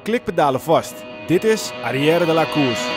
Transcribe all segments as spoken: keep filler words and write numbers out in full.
klikpedalen vast. Dit is Arrière de la Course.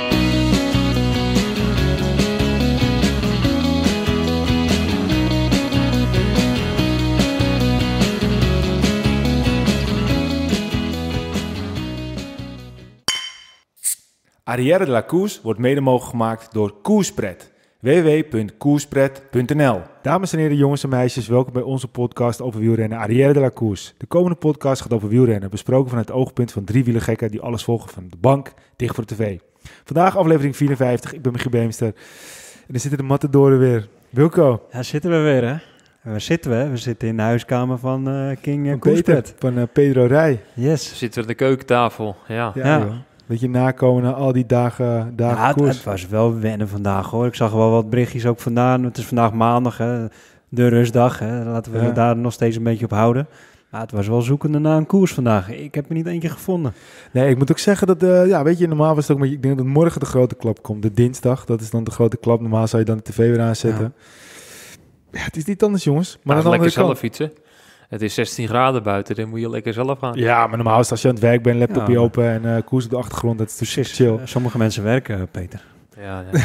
Arrière de la Course wordt mede mogelijk gemaakt door Koerspret. w w w punt koerspret punt n l. Dames en heren, jongens en meisjes, welkom bij onze podcast over wielrennen Arrière de la Course. De komende podcast gaat over wielrennen, besproken vanuit het oogpunt van drie wielergekken die alles volgen van de bank dicht voor de tv. Vandaag aflevering vierenvijftig, ik ben Michiel Beemster en er zitten de matadoren weer. Wilco. Ja, zitten we weer hè. Waar zitten we? We zitten in de huiskamer van uh, King uh, Koerspret. Van uh, Pedro Rij. Yes. We zitten aan de keukentafel, ja. Ja, ja. joh. Beetje nakomen na al die dagen, dagen ja, het, koers. het was wel wennen vandaag hoor. Ik zag wel wat berichtjes ook vandaan. Het is vandaag maandag, hè. De rustdag. Hè. Laten we ja. daar nog steeds een beetje op houden. Maar het was wel zoekende naar een koers vandaag. Ik heb er niet eentje gevonden. Nee, ik moet ook zeggen dat, uh, ja, weet je, normaal was het ook, maar ik denk dat morgen de grote klap komt. De dinsdag, dat is dan de grote klap. Normaal zou je dan de tv weer aanzetten. Ja, ja het is niet anders, jongens. Maar ja, dan lekker zelf kant. fietsen. Het is zestien graden buiten, dan moet je lekker zelf gaan. Ja, maar normaal is als je aan het werk bent, laptopje ja, open en uh, koers op de achtergrond, dat is precies chill. Uh, sommige mensen werken, Peter. Ja, ja.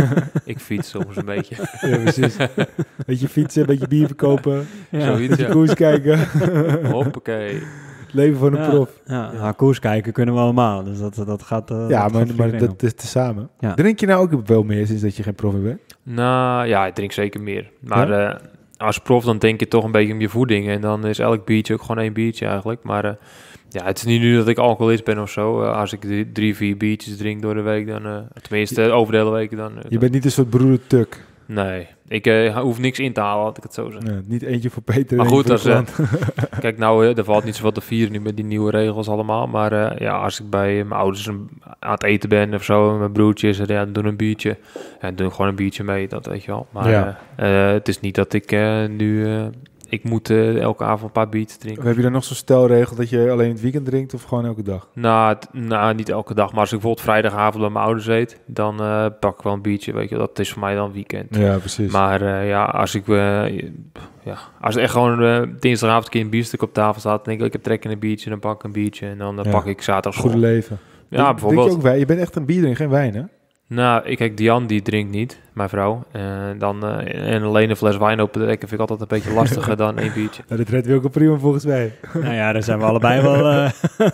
Ik fiets soms een beetje. Ja, precies. Beetje fietsen, beetje bier verkopen, ja. Zoiets, beetje ja. koers kijken. Hoppakee. Leven van een ja, prof. Ja, ja. koers kijken kunnen we allemaal, dus dat, dat gaat uh, Ja, dat maar, gaat maar dat is tezamen. Ja. Drink je nou ook wel meer sinds dat je geen prof meer bent? Nou, ja, ik drink zeker meer. Maar ja? uh, als prof dan denk je toch een beetje om je voeding. En dan is elk biertje ook gewoon één biertje eigenlijk. Maar uh, ja, het is niet nu dat ik alcoholist ben of zo. Uh, als ik drie, drie, vier biertjes drink door de week, dan uh, tenminste uh, over de hele week. Dan, uh, je bent niet een soort broeder Tuk. Nee, ik uh, hoef niks in te halen, laat ik het zo zeggen. Nee, niet eentje voor Peter. Maar goed, als, uh, voor kijk nou, uh, er valt niet zoveel te vieren nu met die nieuwe regels allemaal. Maar uh, ja, als ik bij mijn ouders een, aan het eten ben of zo, en mijn broertjes, ja, dan doen een biertje. En ja, doen gewoon een biertje mee, dat weet je wel. Maar ja. uh, uh, het is niet dat ik uh, nu... Uh, ik moet uh, elke avond een paar biertjes drinken. Of heb je dan nog zo'n stelregel dat je alleen het weekend drinkt of gewoon elke dag? Nou, t- nou, niet elke dag. Maar als ik bijvoorbeeld vrijdagavond bij mijn ouders eet, dan uh, pak ik wel een biertje. Weet je, dat is voor mij dan weekend. Ja, precies. Maar uh, ja, als ik uh, ja, als er echt gewoon uh, dinsdagavond een keer een bierstuk op tafel staat, dan denk ik, ik heb trek in een biertje, dan pak ik een biertje en dan uh, ja. pak ik zaterdag. Goede leven. Ja, Drink, bijvoorbeeld. Drink je ook wijn? Je bent echt een bierdrinker, geen wijn, hè? Nou, ik kijk, Diane die drinkt niet, mijn vrouw. Uh, dan, uh, en alleen een fles wijn open trekken vind ik altijd een beetje lastiger dan één biertje. Nou, dit redt Wilco prima volgens mij. Nou ja, daar zijn we allebei wel... Uh...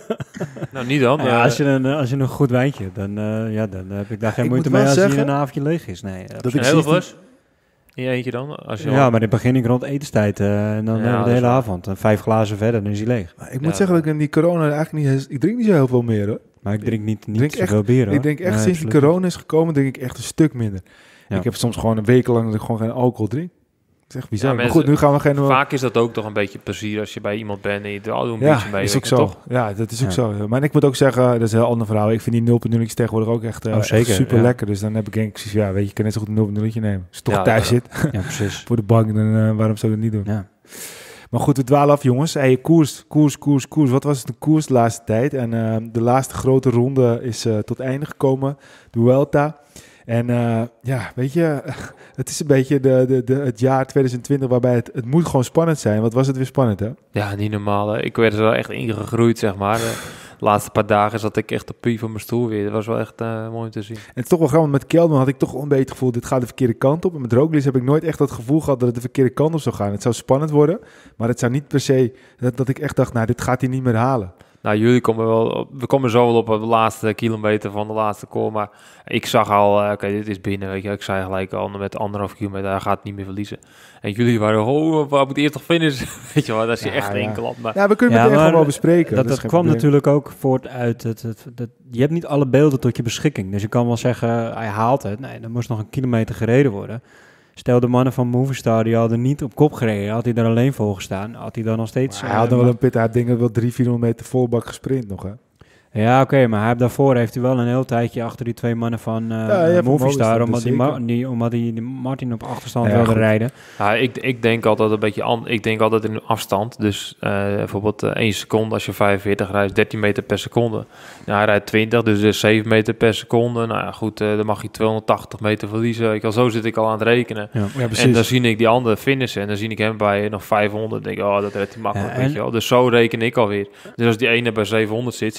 nou, niet dan. Nou ja, als, je een, als je een goed wijntje, dan, uh, ja, dan heb ik daar geen ik moeite mee als zeggen, je een avondje leeg is. Nee, dat een hele fles? In je eentje dan? Als je ja, al... maar dan begin ik rond etenstijd uh, en dan ja, uh, de hele avond. En vijf glazen verder, dan is hij leeg. Maar ik moet ja, zeggen dat ik in die corona eigenlijk niet... Ik drink niet zo heel veel meer, hoor. Maar ik drink niet, niet drink zoveel echt, bier, hoor. Ik denk echt nee, sinds die corona is gekomen, drink ik echt een stuk minder. Ja. Ik heb soms gewoon een week lang dat ik gewoon geen alcohol drink. Dat is echt bizar. Ja, maar goed, nu gaan we geen... Vaak is dat ook toch een beetje plezier als je bij iemand bent en je doet een ja, beetje mee. Is ook zo. Toch? Ja, dat is ook ja. zo. Maar ik moet ook zeggen, dat is een heel ander verhaal. Ik vind die nul punt nul tegenwoordig ook echt, uh, oh, echt super ja. lekker. Dus dan heb ik denk ik, ja, weet je, ik kan net zo goed een nul punt nul nemen. Als je toch ja, thuis ja. zit. Ja, precies. Voor de bank, dan uh, waarom zou je dat niet doen? Ja. Maar goed, we dwalen af, jongens. Hey, koers, koers, koers, koers. Wat was het een koers de laatste tijd? En uh, de laatste grote ronde is uh, tot einde gekomen. De Vuelta. En uh, ja, weet je, het is een beetje de, de, de, het jaar twintig twintig waarbij het, het moet gewoon spannend zijn. Wat was het weer spannend, hè? Ja, niet normaal. Hè? Ik werd er wel echt ingegroeid, zeg maar. De laatste paar dagen zat ik echt op pie van mijn stoel weer. Dat was wel echt uh, mooi te zien. En het is toch wel grappig. Met Kelderman had ik toch wel een beetje het gevoel, dit gaat de verkeerde kant op. En met Roglič heb ik nooit echt dat gevoel gehad dat het de verkeerde kant op zou gaan. Het zou spannend worden, maar het zou niet per se dat, dat ik echt dacht, nou, dit gaat hij niet meer halen. Nou, jullie komen wel op, we komen zo wel op de laatste kilometer van de laatste call, maar ik zag al, uh, oké, okay, dit is binnen, weet je, ik zei gelijk al met anderhalf kilometer, hij gaat niet meer verliezen. En jullie waren, oh, waar moet eerst toch finishen? Weet je wel, dat is je ja, echt ja. één klap. Maar... Ja, we kunnen het ja, gewoon wel bespreken. Dat, dat, dat kwam probleem. natuurlijk ook voort uit, het, het, het, het, je hebt niet alle beelden tot je beschikking, dus je kan wel zeggen, hij haalt het, nee, dan moest nog een kilometer gereden worden. Stel, de mannen van Movistar, die hadden niet op kop gereden. Had hij daar alleen voor gestaan, had hij dan nog steeds... Maar hij had nog wel een pit, hij had denk ik wel drie, vierhonderd meter volbak gesprint nog, hè? Ja, oké, okay, maar hij heeft daarvoor heeft hij wel een heel tijdje achter die twee mannen van uh, ja, Movistar, omdat die, Ma- die, omdat die, die Martin op achterstand ja, wilde goed. rijden. Ja, ik, ik denk altijd een beetje an- ik denk altijd in afstand. Dus uh, bijvoorbeeld uh, één seconde als je vijfenveertig rijdt, dertien meter per seconde. Nou, hij rijdt twintig, dus, dus zeven meter per seconde. Nou ja, goed, uh, dan mag je tweehonderdtachtig meter verliezen. Ik al zo zit ik al aan het rekenen. Ja. Ja, en dan zie ik die andere finishen en dan zie ik hem bij nog vijfhonderd. Dan denk ik, oh, dat redt hij makkelijk, ja, en... weet je wel. Dus zo reken ik alweer. Dus als die ene bij zevenhonderd zit, zit hij bij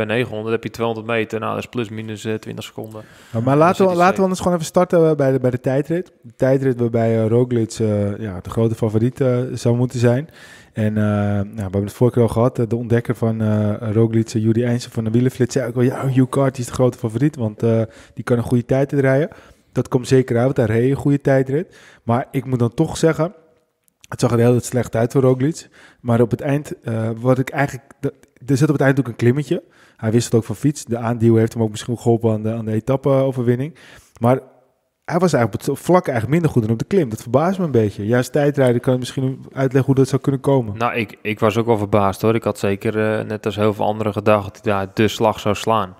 negenhonderd, heb je tweehonderd meter. Nou, dat is plus minus uh, twintig seconden. Maar, maar laten, we, laten we anders gewoon even starten bij de, bij de tijdrit. De tijdrit waarbij uh, Roglic uh, ja, de grote favoriet uh, zou moeten zijn. En uh, nou, we hebben het vorige keer al gehad. De ontdekker van uh, Roglic, uh, Juri Eijnsen van de Wielerflits, zei ook al, ja, Hugh Carty is de grote favoriet, want uh, die kan een goede tijdrit rijden. Dat komt zeker uit, want hij reed een goede tijdrit. Maar ik moet dan toch zeggen, het zag er heel slecht uit voor Roglic. Maar op het eind, uh, wat ik eigenlijk, de, er zit op het eind ook een klimmetje. Hij wist het ook van fiets. De aanduw heeft hem ook misschien geholpen aan de, aan de etappe-overwinning. Maar hij was eigenlijk op het vlak eigenlijk minder goed dan op de klim. Dat verbaast me een beetje. Juist tijdrijden kan je misschien uitleggen hoe dat zou kunnen komen. Nou, ik, ik was ook wel verbaasd hoor. Ik had zeker, uh, net als heel veel anderen, gedacht dat hij daar de slag zou slaan.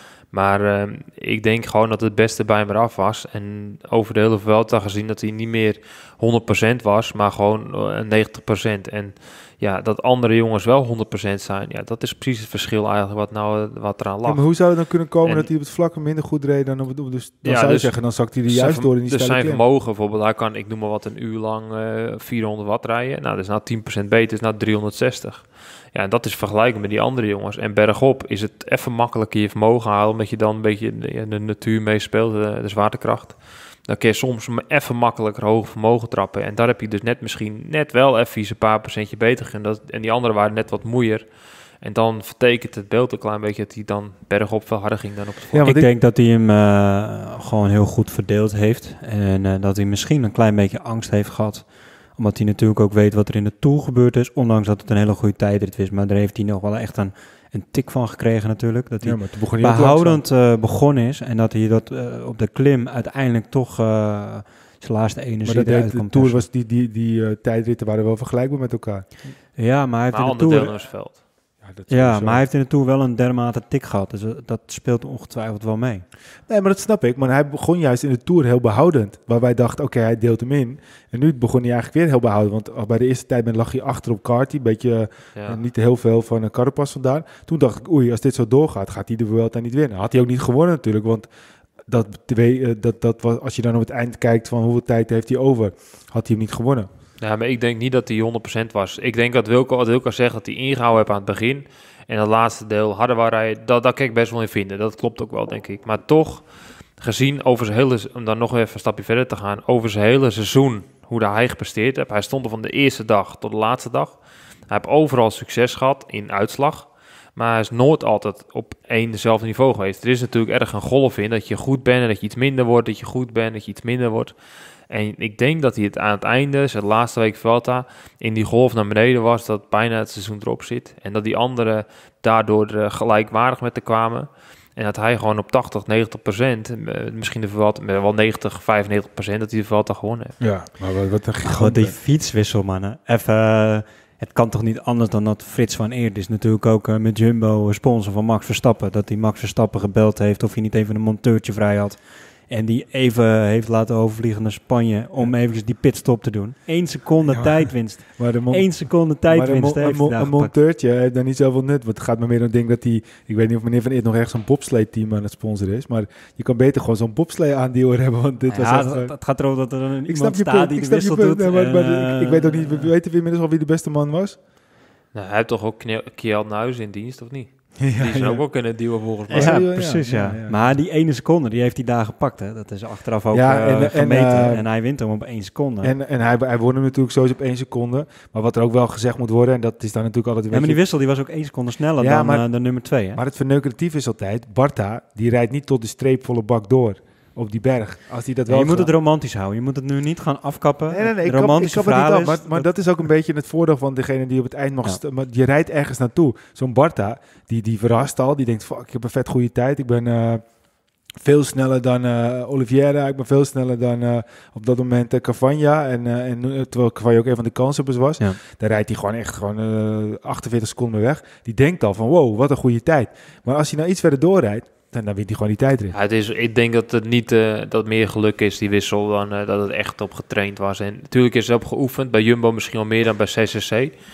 Maar uh, ik denk gewoon dat het beste bij hem eraf was. En over de hele Vuelta gezien dat hij niet meer honderd procent was, maar gewoon uh, negentig procent. En ja, dat andere jongens wel honderd procent zijn. Ja, dat is precies het verschil eigenlijk wat, nou, wat eraan lag. Ja, maar hoe zou het dan kunnen komen en, dat hij op het vlak minder goed reed dan op het... Dus dan ja, zou je dus, zeggen, dan zakt hij er juist door in die Dus steile zijn klim. vermogen bijvoorbeeld, hij kan, ik noem maar wat, een uur lang uh, vierhonderd watt rijden. Nou, dat is nou tien procent beter, is nou driehonderdzestig. Ja, en dat is vergelijkbaar met die andere jongens. En bergop is het even makkelijker je vermogen halen, omdat je dan een beetje de, de natuur meespeelt, de, de zwaartekracht. Dan kun je soms even makkelijker hoog vermogen trappen. En daar heb je dus net misschien net wel even een paar procentje beter. En, dat, en die anderen waren net wat moeier. En dan vertekent het beeld een klein beetje dat hij dan bergop veel harder ging dan op het vlak. Ja, ik, ik denk dat hij hem uh, gewoon heel goed verdeeld heeft. En uh, dat hij misschien een klein beetje angst heeft gehad. Omdat hij natuurlijk ook weet wat er in de Tour gebeurd is. Ondanks dat het een hele goede tijdrit is. Maar daar heeft hij nog wel echt een, een tik van gekregen natuurlijk. Dat hij ja, maar toen begon hij behoudend uh, begonnen is. En dat hij dat uh, op de klim uiteindelijk toch uh, zijn laatste energie maar dat eruit de komt. Tour was die, die, die uh, tijdritten waren wel vergelijkbaar met elkaar. Ja, maar hij heeft maar in de Tour... veld. Ja, dat ja, maar hij heeft in de Tour wel een dermate tik gehad. Dus dat speelt ongetwijfeld wel mee. Nee, maar dat snap ik. Maar hij begon juist in de Tour heel behoudend. Waar wij dachten, oké, okay, hij deelt hem in. En nu begon hij eigenlijk weer heel behoudend. Want bij de eerste tijd lag hij achter op Carty. Een beetje, ja. uh, niet heel veel van een Carapaz vandaan. Toen dacht ik, oei, als dit zo doorgaat, gaat hij de Vuelta niet winnen. Had hij ook niet gewonnen natuurlijk. Want dat, dat, dat was, als je dan op het eind kijkt van hoeveel tijd heeft hij over, had hij hem niet gewonnen. Ja, maar ik denk niet dat hij honderd procent was. Ik denk dat Wilco, wat Wilco zegt, dat hij ingehouden heeft aan het begin. En dat laatste deel harder waar hij, dat, dat kan ik best wel in vinden. Dat klopt ook wel, denk ik. Maar toch, gezien over zijn hele, om dan nog even een stapje verder te gaan, over zijn hele seizoen, hoe hij gepresteerd heeft. Hij stond er van de eerste dag tot de laatste dag. Hij heeft overal succes gehad in uitslag. Maar hij is nooit altijd op één dezelfde niveau geweest. Er is natuurlijk erg een golf in, dat je goed bent en dat je iets minder wordt, dat je goed bent, dat je iets minder wordt. En ik denk dat hij het aan het einde, zijn laatste week Vuelta, in die golf naar beneden was, dat bijna het seizoen erop zit. En dat die anderen daardoor uh, gelijkwaardig met te kwamen. En dat hij gewoon op tachtig, negentig procent, uh, misschien de Vuelta, wel negentig, vijfennegentig procent, dat hij de Vuelta gewonnen heeft. Ja, maar wat, wat een gigant. Oh, die fietswissel, man. Even, uh, het kan toch niet anders dan dat Frits van Eert is natuurlijk ook uh, met Jumbo, sponsor van Max Verstappen, dat hij Max Verstappen gebeld heeft of hij niet even een monteurtje vrij had. En die even heeft laten overvliegen naar Spanje om ja. even die pitstop te doen. Eén seconde ja, tijdwinst. Mon- Eén seconde tijdwinst. Maar een, mo- een, mo- een monteurtje heeft daar niet zoveel nut. Want het gaat me meer om denk dat hij... Ik weet niet of meneer Van Eert nog echt zo'n bobsleigh-team aan het sponsoren is. Maar je kan beter gewoon zo'n bobsleigh-aandealer hebben. Want dit ja, was echt... Het, het gaat erom dat er een ik iemand staat die de wissel doet. Nee, maar, en, maar, ik, ik weet ook niet... We weten inmiddels al wie de beste man was? Nou, hij heeft toch ook Kjeld Nuis in dienst, of niet? Ja, die zou ja. ook wel kunnen duwen volgens mij. Ja, ja, precies, ja. Ja. Ja. Maar die ene seconde, die heeft hij daar gepakt. Hè. Dat is achteraf ook ja, en, uh, gemeten. En, uh, en hij wint hem op één seconde. En, en hij, hij won hem natuurlijk sowieso op één seconde. Maar wat er ook wel gezegd moet worden, en dat is dan natuurlijk altijd... Ja, maar die wissel die was ook één seconde sneller ja, dan maar, uh, de nummer twee. Hè? Maar het verneukeratief is altijd, Barta, die rijdt niet tot de streepvolle bak door. Op die berg. Als die dat wel nee, je gaat... moet het romantisch houden. Je moet het nu niet gaan afkappen. Nee, nee, nee. Ik romantische kap, ik kap het niet af. Is, maar, maar dat... dat is ook een beetje het voordeel van degene die op het eind mag... Ja. St- maar je rijdt ergens naartoe. Zo'n Barta, die, die verrast al. Die denkt, fuck, ik heb een vet goede tijd. Ik ben uh, veel sneller dan uh, Oliveira. Ik ben veel sneller dan uh, op dat moment uh, Cavagna. En, uh, en uh, terwijl Cavagna ook een van de kanshebbers was. Ja. Daar rijdt hij gewoon echt gewoon uh, achtenveertig seconden weg. Die denkt al van, wow, wat een goede tijd. Maar als hij nou iets verder doorrijdt, dan, dan wint hij gewoon die tijdrit. Ja, het is, ik denk dat het niet uh, dat het meer geluk is, die wissel, dan uh, dat het echt op getraind was. En natuurlijk is het op geoefend, bij Jumbo misschien wel meer dan bij C C C.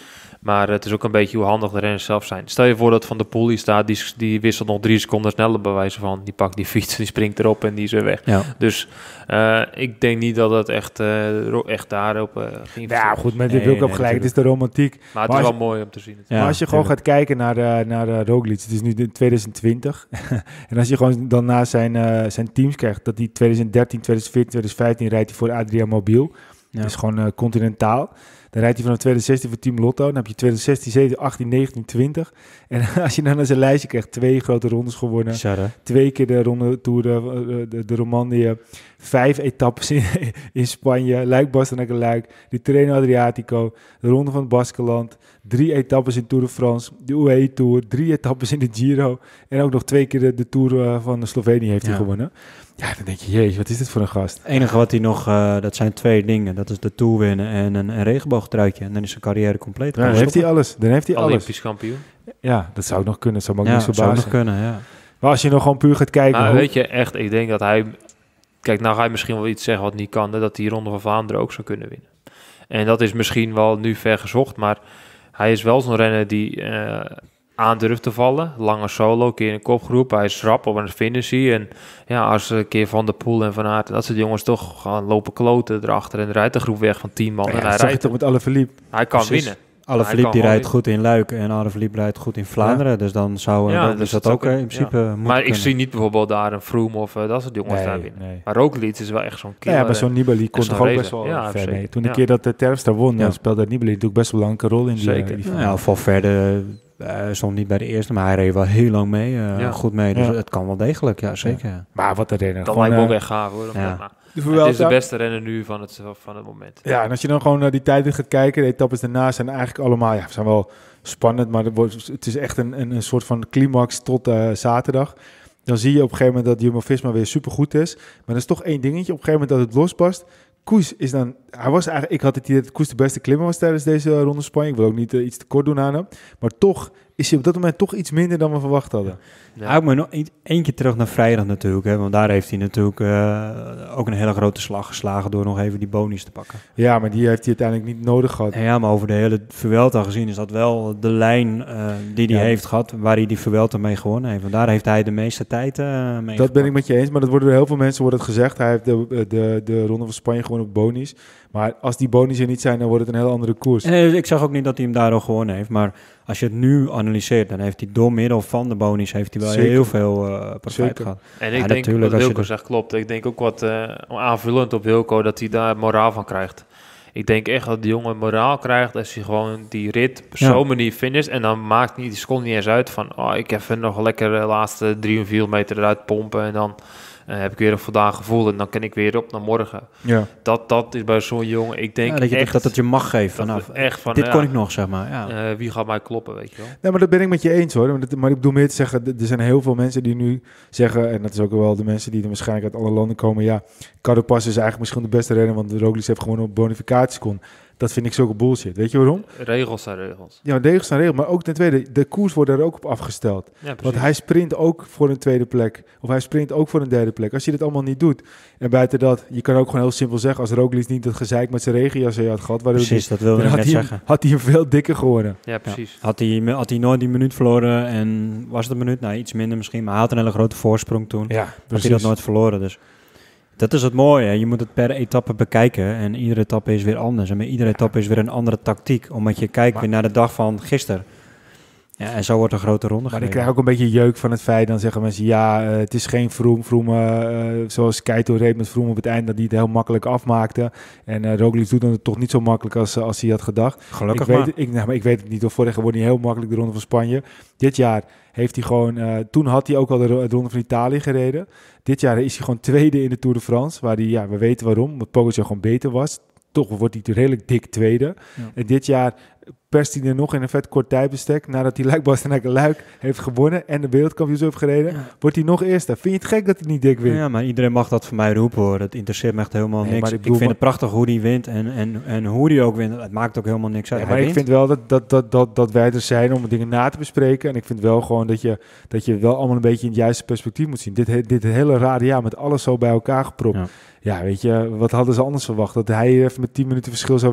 Maar het is ook een beetje hoe handig de renners zelf zijn. Stel je voor dat Van der Poel die staat, die, die wisselt nog drie seconden sneller bij wijze van. Die pakt die fiets, die springt erop en die is weer weg. Ja. Dus uh, ik denk niet dat het echt, uh, echt daarop uh, ging. Ja, goed, met dit Nee, wil ik ook nee, gelijk. Het is de romantiek. Maar het Maar is als wel mooi om te zien. Ja, maar als je gewoon tuurlijk. gaat kijken naar, uh, naar uh, Roglic, het is nu de twintig twintig. En als je gewoon dan na zijn, uh, zijn teams krijgt, dat hij twintig dertien, twintig veertien, twintig vijftien rijdt hij voor Adria Mobiel. Ja. Dat is gewoon uh, continentaal. Dan rijdt hij vanaf twintig zestien voor Team Lotto. Dan heb je twintig zestien, zeventien, achttien, negentien, twintig. En als je dan naar zijn lijstje krijgt, twee grote rondes gewonnen. Bizar, hè? Twee keer de ronde Tour de, de, de Romandie. Vijf etappes in, in Spanje. Luik-Bastenaken Luik. De Tirreno Adriatico. De ronde van het Baskeland. Drie etappes in Tour de France. De U A E Tour. Drie etappes in de Giro. En ook nog twee keer de, de Tour uh, van Slovenië heeft Ja. hij gewonnen. Ja, dan denk je, jeetje, wat is dit voor een gast? Het enige wat hij nog, uh, dat zijn twee dingen. Dat is de Tour winnen en een, een regenboogtruitje. En dan is zijn carrière compleet. Ja, dan heeft hij alles. Dan heeft hij alles. Olympisch kampioen. Ja, dat zou ook nog kunnen. Dat zou me ook Ja, niet dat zou nog verbazen. kunnen, ja. Maar als je nog gewoon puur gaat kijken... Maar hoe- weet je, echt, ik denk dat hij... Kijk, nou ga je misschien wel iets zeggen wat niet kan. Hè, dat die Ronde van Vlaanderen ook zou kunnen winnen. En dat is misschien wel nu ver gezocht. Maar hij is wel zo'n renner die uh, aan durft te vallen. Lange solo, een keer in een kopgroep. Hij is rap op een finissie. En ja, als een keer Van der Poel en Van Aert... Dat soort jongens toch gaan lopen kloten erachter. En rijdt de groep weg van tien man. Ja, en hij, dat zag je rijdt, toch met Alaphilippe. hij kan Precies. winnen. Alaphilippe kan die gewoon rijdt goed in Luik en Alaphilippe rijdt goed in Vlaanderen. Dus dan zou Ja, ja, dus dus dat dat ook zou uh, in kunnen, principe moeten Maar ik kunnen. zie niet bijvoorbeeld daar een Froome of uh, dat soort jongens daar Nee, winnen. nee. Maar Roglic is wel echt zo'n killer. Ja, maar zo'n Nibali kon zo'n toch ook racer. best wel Ja, ver zeker. mee. Toen de Ja. keer dat de Terpstra won, Ja. dan speelde Nibali natuurlijk best wel een belangrijke rol in die... Zeker. uh, die Nou ja, Valverde uh, stond niet bij de eerste, maar hij reed wel heel lang mee. Uh, Ja. Goed mee, dus Ja. het kan wel degelijk, ja zeker. Ja. Maar wat een renner. Dat Gewoon, lijkt me ook uh, echt gaaf hoor. ja. Maar, de het is de Vuelta. beste renner nu van het, van het moment. Ja, en als je dan gewoon naar die tijden gaat kijken, de etappes daarna zijn eigenlijk allemaal, ja, zijn wel spannend, maar het wordt- het is echt een, een, een soort van climax tot uh, zaterdag. Dan zie je op een gegeven moment dat Jumbo-Visma weer supergoed is, maar er is toch één dingetje, op een gegeven moment dat het lospast. Koes is dan, hij was eigenlijk, ik had het idee dat Koes de beste klimmer was tijdens deze uh, ronde Spanje. Ik wil ook niet uh, iets te kort doen aan hem, maar toch is hij op dat moment toch iets minder dan we verwacht hadden. Ja. Hij moet nog één- één keer terug naar vrijdag natuurlijk, hè, want daar heeft hij natuurlijk uh, ook een hele grote slag geslagen door nog even die bonus te pakken. Ja, maar die heeft hij uiteindelijk niet nodig gehad. En ja, maar over de hele Vuelta gezien is dat wel de lijn uh, die hij Ja. heeft gehad, waar hij die Vuelta mee gewonnen heeft. Want daar heeft hij de meeste tijd uh, mee Dat ben ik gepakt. met je eens, maar dat worden door heel veel mensen wordt het gezegd. Hij heeft de, de, de Ronde van Spanje gewonnen op bonies. Maar als die bonies er niet zijn, dan wordt het een heel andere koers. Nee, dus ik zag ook niet dat hij hem daardoor gewonnen heeft, maar als je het nu analyseert, dan heeft hij door middel van de bonus heeft hij wel Zeker. heel veel uh, profijt Zeker. gehad. En Ja, ik denk natuurlijk, wat als je Wilco de- zegt klopt. Ik denk ook wat uh, aanvullend op Wilco dat hij daar moraal van krijgt. Ik denk echt dat die jongen moraal krijgt als hij gewoon die rit op Ja. zo'n manier finisht. En dan maakt niet die seconde niet eens uit van oh, ik even nog lekker de laatste drie of vier meter eruit pompen. En dan uh, heb ik weer een voldaan gevoel en dan kan ik weer op naar morgen. Ja. Dat, dat is bij zo'n jongen. Ik denk Ja, dat je echt dat het je mag geven dat vanaf. het echt van Dit ja, kon ik nog, zeg maar. Ja. uh, wie gaat mij kloppen, weet je wel. Nee, maar dat ben ik met je eens hoor. Maar, dat, maar ik bedoel meer te zeggen, d- er zijn heel veel mensen die nu zeggen, en dat is ook wel de mensen die er waarschijnlijk uit alle landen komen, ja, Carapaz is eigenlijk misschien de beste renner, want Roglic heeft gewoon op bonificaties kon. Dat vind ik zulke bullshit. Weet je waarom? Regels zijn regels. Ja, regels zijn regels, maar ook ten tweede, de koers wordt er ook op afgesteld. Ja, precies. Want hij sprint ook voor een tweede plek. Of hij sprint ook voor een derde plek. Als je dit allemaal niet doet. En buiten dat, je kan ook gewoon heel simpel zeggen, als Roglic niet dat gezeik met zijn regenjas had gehad, waardoor Precies, dat hij, wilde dan ik had, net hij hem, zeggen. had hij hem veel dikker geworden. Ja, precies. Had hij, had hij nooit die minuut verloren en was het een minuut? Nou, iets minder misschien, maar hij had een hele grote voorsprong toen. Ja, Had hij dat nooit verloren, dus dat is het mooie. Hè? Je moet het per etappe bekijken en iedere etappe is weer anders. En bij iedere etappe is weer een andere tactiek, omdat je kijkt Maar- weer naar de dag van gisteren. Ja, en zo wordt een grote ronde Maar ik gereden. krijg ook een beetje jeuk van het feit, dan zeggen mensen, ja, uh, het is geen Froome. Froome, uh, zoals Keito reed met Froome op het eind, dat hij het heel makkelijk afmaakte. En uh, Roglic doet het toch niet zo makkelijk als, als hij had gedacht. Gelukkig ik maar. weet, ik, nou, maar ik weet het niet, of vorig jaar wordt hij heel makkelijk de Ronde van Spanje. Dit jaar heeft hij gewoon, uh, toen had hij ook al de, ro- de Ronde van Italië gereden. Dit jaar is hij gewoon tweede in de Tour de France, waar hij, ja, we weten waarom, omdat Pogacar gewoon beter was. Toch wordt hij redelijk dik tweede. Ja. En dit jaar perst hij er nog in een vet kort tijdbestek, nadat hij Luik-Bastenaken Luik heeft gewonnen en de wereldkampioenschap heeft gereden, Ja. wordt hij nog eerste. Vind je het gek dat hij niet dik wint? Ja, maar iedereen mag dat voor mij roepen hoor. Dat interesseert me echt helemaal Nee, niks. maar ik Ik, bedoel, vind maar- het prachtig hoe die wint en, en, en hoe die ook wint. Het maakt ook helemaal niks uit. Ja, Hij maar ik wint. vind wel dat, dat, dat, dat, dat wij er zijn om dingen na te bespreken. En ik vind wel gewoon dat je, dat je wel allemaal een beetje in het juiste perspectief moet zien. Dit, he- dit hele rare jaar met alles zo bij elkaar gepropt. Ja. Ja. weet je, wat hadden ze anders verwacht? Dat hij even met tien minuten verschil zou winnen?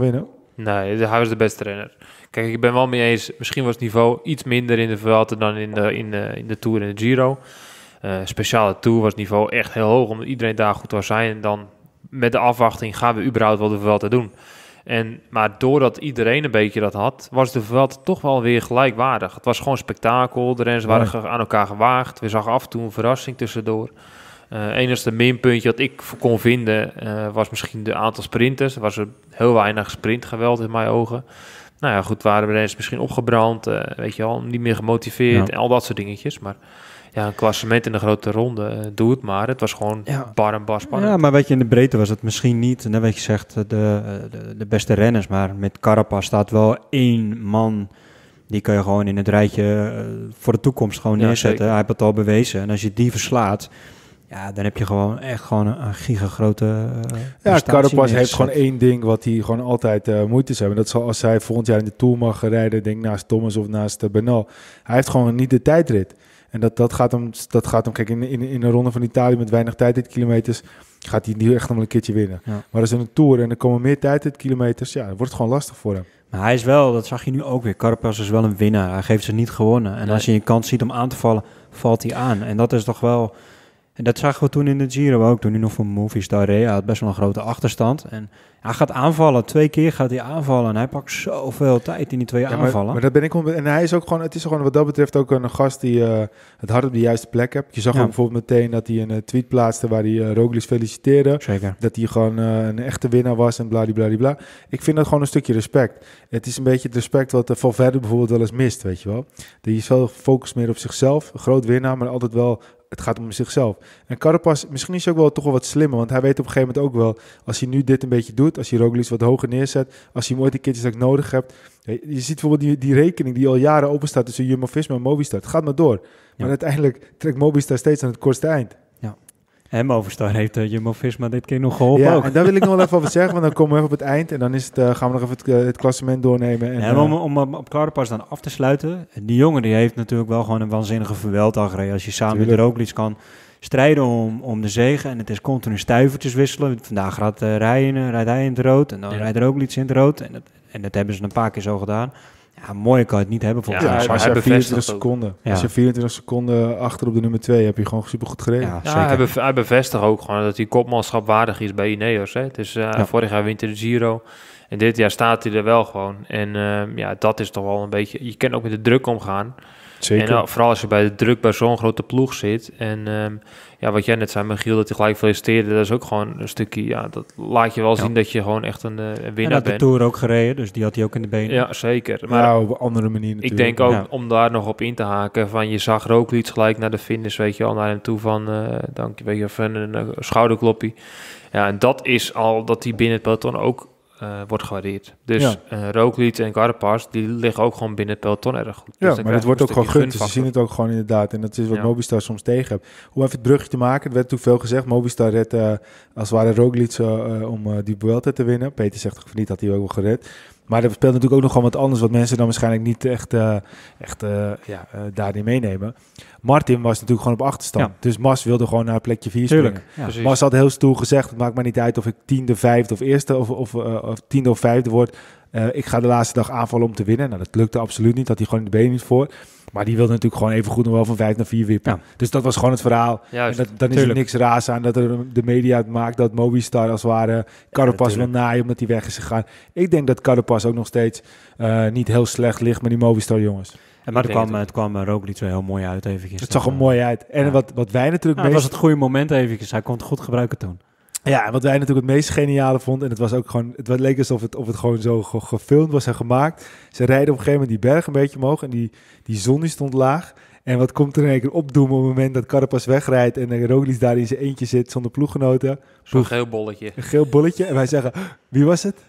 Nee, hij was de beste renner. Kijk, ik ben wel mee eens, misschien was het niveau iets minder in de Vuelta dan in de, in de, in de Tour en de Giro. Uh, speciale Tour was het niveau echt heel hoog, omdat iedereen daar goed was zijn. En dan met de afwachting gaan we überhaupt wel de Vuelta doen. En, maar doordat iedereen een beetje dat had, was de Vuelta toch wel weer gelijkwaardig. Het was gewoon spektakel, de renners waren ge- aan elkaar gewaagd. We zagen af en toe een verrassing tussendoor. Het uh, enigste minpuntje dat ik kon vinden uh, was misschien de aantal sprinters. Er was er heel weinig sprintgeweld in mijn ogen. Nou ja, goed, waren de renners misschien opgebrand, uh, weet je wel, niet meer gemotiveerd ja. en al dat soort dingetjes. Maar ja, een klassement in de grote ronde, uh, doe het maar. Het was gewoon ja. bar en bar spannend. Ja, maar weet je, in de breedte was het misschien niet, net wat je zegt, de, de, de beste renners. Maar met Carapaz staat wel één man, die kan je gewoon in het rijtje uh, voor de toekomst gewoon ja, neerzetten. Zeker. Hij heeft het al bewezen. En als je die verslaat, ja, dan heb je gewoon echt gewoon een, een gigagrote uh, ja, Carapaz heeft gewoon één ding wat hij gewoon altijd uh, moeite is hebben. Dat zal als hij volgend jaar in de Tour mag rijden, denk naast Thomas of naast uh, Bernal. Hij heeft gewoon niet de tijdrit. En dat, dat gaat hem, dat gaat hem kijk, in, in, in een ronde van Italië met weinig tijdritkilometers gaat hij niet echt nog een keertje winnen. Ja. Maar als in een Tour en er komen meer tijdritkilometers, ja, dan wordt het gewoon lastig voor hem. Maar hij is wel, dat zag je nu ook weer, Carapaz is wel een winnaar. Hij heeft ze niet gewonnen. En nee. als je een kans ziet om aan te vallen, valt hij aan. En dat is toch wel... En dat zagen we toen in de Giro ook, toen hij nog voor Movistar reed. Hij had best wel een grote achterstand. En hij gaat aanvallen, twee keer gaat hij aanvallen. En hij pakt zoveel tijd in die twee ja, aanvallen. Maar, maar dat ben ik en hij is ook gewoon, het is gewoon wat dat betreft ook een gast die uh, het hart op de juiste plek hebt. Je zag ja. ook bijvoorbeeld meteen dat hij een uh, tweet plaatste waar hij uh, Roglic feliciteerde. Zeker. Dat hij gewoon uh, een echte winnaar was en bladibladibla. Ik vind dat gewoon een stukje respect. Het is een beetje het respect wat uh, Valverde bijvoorbeeld wel eens mist, weet je wel. Die is wel gefocust meer op zichzelf. Een groot winnaar, maar altijd wel... Het gaat om zichzelf. En Carapaz, misschien is hij ook wel toch wel wat slimmer. Want hij weet op een gegeven moment ook wel... Als hij nu dit een beetje doet... Als hij Roglic wat hoger neerzet... Als hij hem ooit een keertje dat ik nodig heb... Je ziet bijvoorbeeld die, die rekening die al jaren open staat... Tussen Jumbo-Visma en Movistar. Het gaat maar door. Maar ja. uiteindelijk trekt Movistar steeds aan het kortste eind. Ja. En Movistar heeft uh, Jumbo-Visma dit keer nog geholpen ja, ook. En daar wil ik nog wel even over zeggen. Want dan komen we even op het eind. En dan is het, uh, gaan we nog even het, uh, het klassement doornemen. En, ja, om, om, om op Carapaz dan af te sluiten... Die jongen die heeft natuurlijk wel gewoon een waanzinnige Vuelta gereden. Als je samen Tuurlijk. met Roglic kan... strijden om, om de zege en het is continu stuivertjes wisselen. Vandaag gaat, uh, rijden, rijdt hij in het rood en dan ja. rijdt er ook iets in het rood. En dat, en dat hebben ze een paar keer zo gedaan. Ja, mooier kan je het niet hebben volgens mij. mij. Ja, maar als je vierentwintig seconden, ja. als je vierentwintig seconden achter op de nummer twee, heb je gewoon super goed gereden. Ja, ja hij, bev- hij bevestigt ook gewoon dat hij kopmanschap waardig is bij Ineos. Hè. Het is uh, ja. vorig jaar wint hij de Giro. En dit jaar staat hij er wel gewoon. En uh, ja, dat is toch wel een beetje... Je kan ook met de druk omgaan. Zeker. En uh, vooral als je bij de druk bij zo'n grote ploeg zit. En um, ja, wat jij net zei, Michiel, dat hij gelijk feliciteerde. Dat is ook gewoon een stukje, ja, dat laat je wel zien ja. dat je gewoon echt een, uh, een winnaar bent. En had de Tour ook gereden, dus die had hij ook in de benen. Ja, zeker. Maar ja, op een andere manier natuurlijk. Ik denk ook, ja. om daar nog op in te haken, van je zag Roglic gelijk naar de finish, weet je al, naar hem toe van, uh, dank je, weet je, van een uh, schouderkloppie. Ja, en dat is al, dat hij binnen het peloton ook Uh, wordt gewaardeerd. Dus ja. uh, Roglic en Carapaz, die liggen ook gewoon binnen het peloton erg goed. Ja, dus maar het wordt ook gewoon gegund. Dus ze zien het ook gewoon inderdaad. En dat is wat ja. Movistar soms tegen hebt. Om even het brugje te maken, er werd toen veel gezegd. Movistar redt uh, als het ware Roglic uh, om uh, die Vuelta te winnen. Peter zegt toch niet dat hij ook wel gered. Maar er speelt natuurlijk ook nog gewoon wat anders, wat mensen dan waarschijnlijk niet echt, uh, echt uh, ja, uh, daarin meenemen. Martin was natuurlijk gewoon op achterstand. Ja. Dus Mas wilde gewoon naar plekje vier springen. Ja. Mas had heel stoer gezegd, het maakt maar niet uit of ik tiende, vijfde of eerste of, of, uh, of tiende of vijfde word. Uh, ik ga de laatste dag aanvallen om te winnen. Nou, dat lukte absoluut niet. Had hij gewoon de benen niet voor. Maar die wilde natuurlijk gewoon even goed nog wel van vijf naar vier wippen. Ja. Dus dat was gewoon het verhaal. Juist, en dat, dan is tuurlijk. er niks raars aan dat er de media het maakt dat Movistar als het ware Carapaz ja, wil naaien omdat hij weg is gegaan. Ik denk dat Carapaz ook nog steeds uh, niet heel slecht ligt met die Movistar jongens. En maar het kwam, het kwam Roglic zo heel mooi uit eventjes. Het zag er mooi uit. En ja. wat, wat wij natuurlijk... Ja, meest... was het goede moment eventjes. Hij kon het goed gebruiken toen. Ja, en wat wij natuurlijk het meest geniale vonden, en het was ook gewoon, het leek alsof het, of het gewoon zo ge- gefilmd was en gemaakt. Ze rijden op een gegeven moment die berg een beetje omhoog en die, die zon die stond laag. En wat komt er in één keer opdoemen op het moment dat Carapaz wegrijdt en de Roglic daar in zijn eentje zit zonder ploeggenoten. Zo'n geel bolletje. Een geel bolletje. En wij zeggen, wie was het?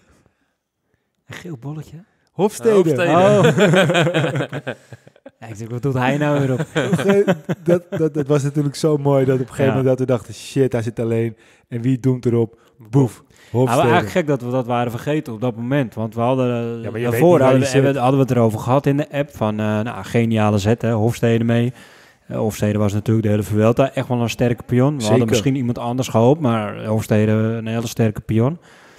Een geel bolletje? Hofstede. Hofstede. Oh. Ja, ik denk, wat doet hij nou weer op? dat, dat, dat was natuurlijk zo mooi dat op een gegeven ja. moment dat we dachten, shit, hij zit alleen. En wie doemt erop? Boef. Nou, eigenlijk gek dat we dat waren vergeten op dat moment. Want we hadden ja, daarvoor hadden we, we, hadden we het erover gehad in de app van, uh, nou, geniale zet, hè, Hofstede mee. Uh, Hofstede was natuurlijk de hele Vuelta echt wel een sterke pion. We Zeker. hadden misschien iemand anders gehoopt, maar Hofstede een hele sterke pion.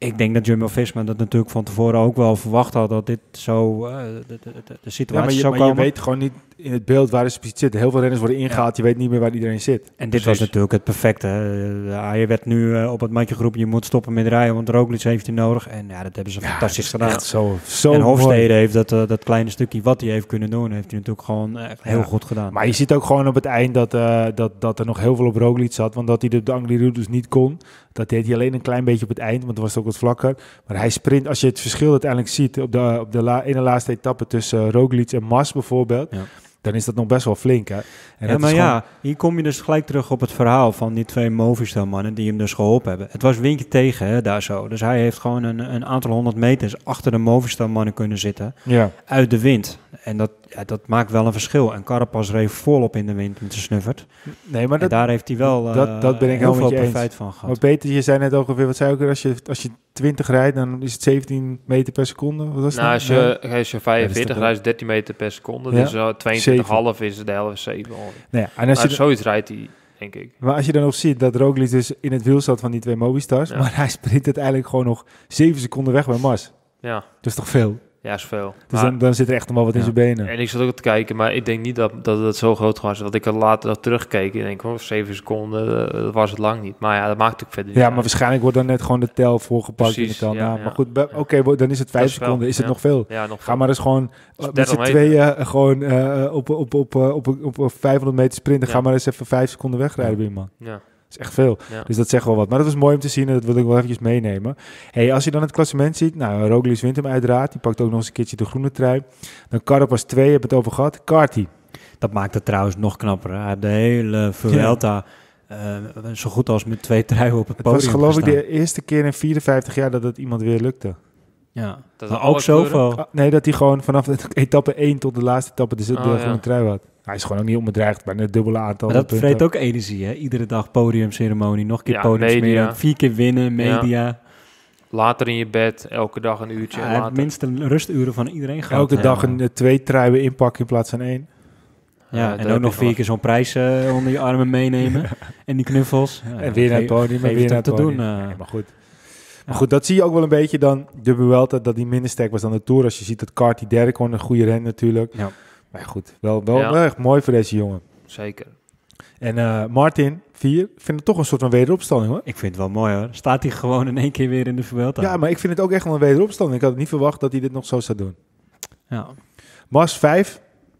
Ik denk dat Jumbo-Visma dat natuurlijk van tevoren ook wel verwacht had, dat dit zo, uh, de, de, de, de situatie ja, maar je, zou maar komen. je weet gewoon niet in het beeld waar ze precies zitten. Heel veel renners worden ingehaald, ja. Je weet niet meer waar iedereen zit. En dit Precies. was natuurlijk het perfecte. Uh, je werd nu uh, op het matje geroepen, je moet stoppen met rijden, want Roglic heeft hij nodig. En ja, dat hebben ze Ja, fantastisch gedaan. Echt zo, zo en Hofstede mooi. heeft dat, uh, dat kleine stukje wat hij heeft kunnen doen, heeft hij natuurlijk gewoon uh, heel Ja. goed gedaan. Maar je ziet ook gewoon op het eind dat, uh, dat, dat er nog heel veel op Roglic zat. Want dat hij de, de Angliru dus niet kon. Dat deed hij alleen een klein beetje op het eind, want dan was het ook wat vlakker. Maar hij sprint, als je het verschil uiteindelijk ziet op de, op de la, ene laatste etappe tussen uh, Roglic en Mas bijvoorbeeld. Ja. Dan is dat nog best wel flink, hè? En ja, dat maar is ja, gewoon... hier kom je dus gelijk terug op het verhaal van die twee Movistar-mannen die hem dus geholpen hebben. Het was windje tegen, hè, daar zo. Dus hij heeft gewoon een, een aantal honderd meters achter de Movistar-mannen kunnen zitten. Ja. Uit de wind. En dat, ja, dat maakt wel een verschil. En Carapaz reed volop in de wind met zijn snuffert. Nee, maar dat, en daar heeft hij wel uh, dat, dat ben ik heel veel met je profijt eens. van gehad. Maar Peter, je zei net ook alweer, wat zei ook weer, als je, als je twintig rijdt, dan is het zeventien meter per seconde. Wat was nou, dat? als je, als je vijfenveertig ja, rijdt, dertien meter per seconde. Ja. Dus uh, tweeëntwintig komma vijf is de helft zeven. Nee, en als maar je zoiets rijdt hij, denk ik. Maar als je dan nog ziet dat Roglic dus in het wiel zat van die twee Movistars, ja. maar hij sprint uiteindelijk gewoon nog zeven seconden weg bij Mas. Ja. Dat is toch veel? Ja, is veel. Dus maar, dan, dan zit er echt nog wel wat ja. in zijn benen. En ik zat ook te kijken, maar ik denk niet dat dat het zo groot was. Dat ik er later nog terugkeek en denk, oh, zeven seconden, dat was het lang niet. Maar ja, dat maakt natuurlijk verder niet Ja, uit. maar waarschijnlijk wordt dan net gewoon de tel voorgepakt Precies, in de tel. ja, nou, ja. Maar goed, oké, okay, dan is het vijf seconden. Veel. Is het ja. nog veel? Ja, nog Ga veel. maar eens gewoon Dus met z'n tweeën uh, gewoon uh, op, op, op, op, op, op vijfhonderd meter sprinten. Ja. Ga maar eens even vijf seconden wegrijden ja. bij iemand. Ja. Dat is echt veel. Ja. Dus dat zegt wel wat. Maar dat was mooi om te zien en dat wil ik wel eventjes meenemen. Hey, als je dan het klassement ziet, nou, Roglic wint hem uiteraard. Die pakt ook nog eens een keertje de groene trui. Dan Carapaz twee, heb het over gehad. Carty. Dat maakt het trouwens nog knapper. Hè? Hij heeft de hele Vuelta ja. uh, zo goed als met twee truien op het, het podium Het was geloof gestaan. ik de eerste keer in vierenvijftig jaar dat het iemand weer lukte. Ja, dat maar ook zoveel. Ah, nee, dat hij gewoon vanaf de etappe één tot de laatste etappe de, de oh, groene ja. trui had. Hij is gewoon ook niet onbedreigd bij een dubbele aantal. Maar dat vreet ook energie, hè? Iedere dag podiumceremonie, nog een keer ja, podiumceremonie, vier keer winnen, media. Ja. Later in je bed, elke dag een uurtje. Ja, het minste rusturen van iedereen gehad. Elke ja. dag een uh, twee truien inpakken in plaats van één. Ja, ja en ook nog vier keer zo'n prijs uh, onder je armen meenemen. En die knuffels. Ja, en weer naar het podium. En weer naar het te podium. doen. Uh, ja, maar goed. Maar ja. goed, dat zie je ook wel een beetje dan. De Vuelta, dat die minder sterk was dan de Tour. Als je ziet dat Carty derde kon, een goede ren natuurlijk. Ja. Maar goed, wel, wel, ja. wel echt mooi voor deze jongen. Zeker. En uh, Martin, vier, ik vind het toch een soort van wederopstanding, hoor. Ik vind het wel mooi, hoor. Staat hij gewoon in één keer weer in de Vuelta. Ja, maar ik vind het ook echt wel een wederopstanding. Ik had niet verwacht dat hij dit nog zo zou doen. Ja. Mas, vijf.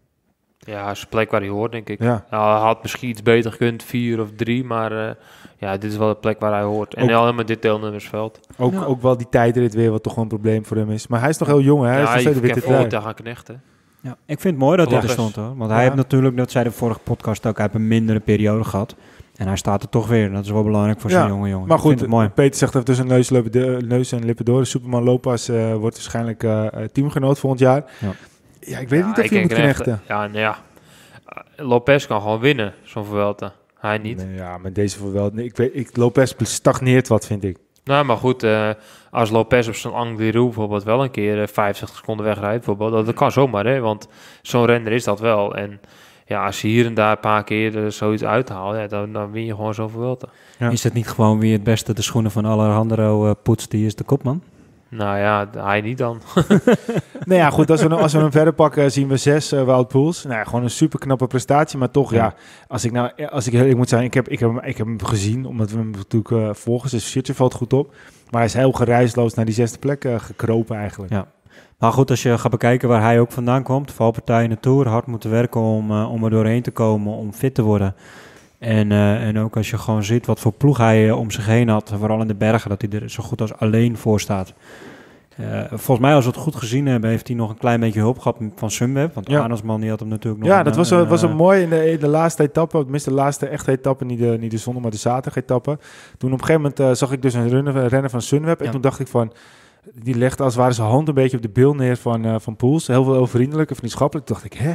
Ja, is een plek waar hij hoort, denk ik. Ja. Nou, hij had misschien iets beter gekund, vier of drie, maar uh, ja, dit is wel de plek waar hij hoort. En ook, met dit deelnemersveld. Ook, ja. ook wel die tijdrit weer, wat toch wel een probleem voor hem is. Maar hij is nog heel jong, hè? Hij ja, is nog steeds de witte trui. Knechten. Ja, ik vind het mooi dat hij er stond, hoor. Want hij ja. heeft natuurlijk, dat zei de vorige podcast ook, hij heeft een mindere periode gehad. En hij staat er toch weer. Dat is wel belangrijk voor ja, zo'n jonge jongen. Maar goed, mooi. Peter zegt even tussen neus, de, neus en lippen door. Superman Lopez uh, wordt waarschijnlijk uh, teamgenoot volgend jaar. Ja, ja ik weet ja, niet of je moet knechten. Ja, nou ja. Uh, Lopez kan gewoon winnen, zo'n Vuelta. Hij niet. Nee, ja, met deze Vuelta. Nee, ik weet, ik, Lopez stagneert wat, vind ik. Nou, maar goed, uh, als Lopez op zo'n Angliru bijvoorbeeld wel een keer uh, vijfenzestig seconden wegrijdt, bijvoorbeeld, dat, dat kan zomaar, hè, want zo'n renner is dat wel. En ja, als je hier en daar een paar keer uh, zoiets uithaalt, ja, dan, dan win je gewoon zo'n Vuelta. Ja. Is het niet gewoon wie het beste de schoenen van Alejandro uh, poetst, die is de kopman? Nou ja, hij niet dan. Nou ja, goed, als we, als we hem verder pakken, zien we zes uh, Wout Poels. Nou ja, gewoon een super knappe prestatie, maar toch, ja, ja als ik nou, als ik, ik moet zeggen, ik heb, ik heb, ik heb hem gezien, omdat we hem natuurlijk uh, volgen, dus shirtje valt goed op. Maar hij is heel geruisloos naar die zesde plek uh, gekropen eigenlijk. Ja. Maar goed, als je gaat bekijken waar hij ook vandaan komt, valpartij in de Tour, hard moeten werken om, uh, om er doorheen te komen, om fit te worden. En, uh, en ook als je gewoon ziet wat voor ploeg hij uh, om zich heen had, vooral in de bergen, dat hij er zo goed als alleen voor staat. Uh, volgens mij, als we het goed gezien hebben, heeft hij nog een klein beetje hulp gehad van Sunweb. Want ja. Arensman, die had hem natuurlijk nog... Ja, een, dat was, een, een, was een uh, mooi in de, in de laatste etappe, tenminste de laatste echte etappe, niet de, niet de zondag, maar de zaterdag etappe. Toen op een gegeven moment uh, zag ik dus een renner, renner van Sunweb. En ja. toen dacht ik van, die legde als het ware zijn hand een beetje op de bil neer van, uh, van Poels. Heel veel heel vriendelijk en vriendschappelijk. Toen dacht ik, hè,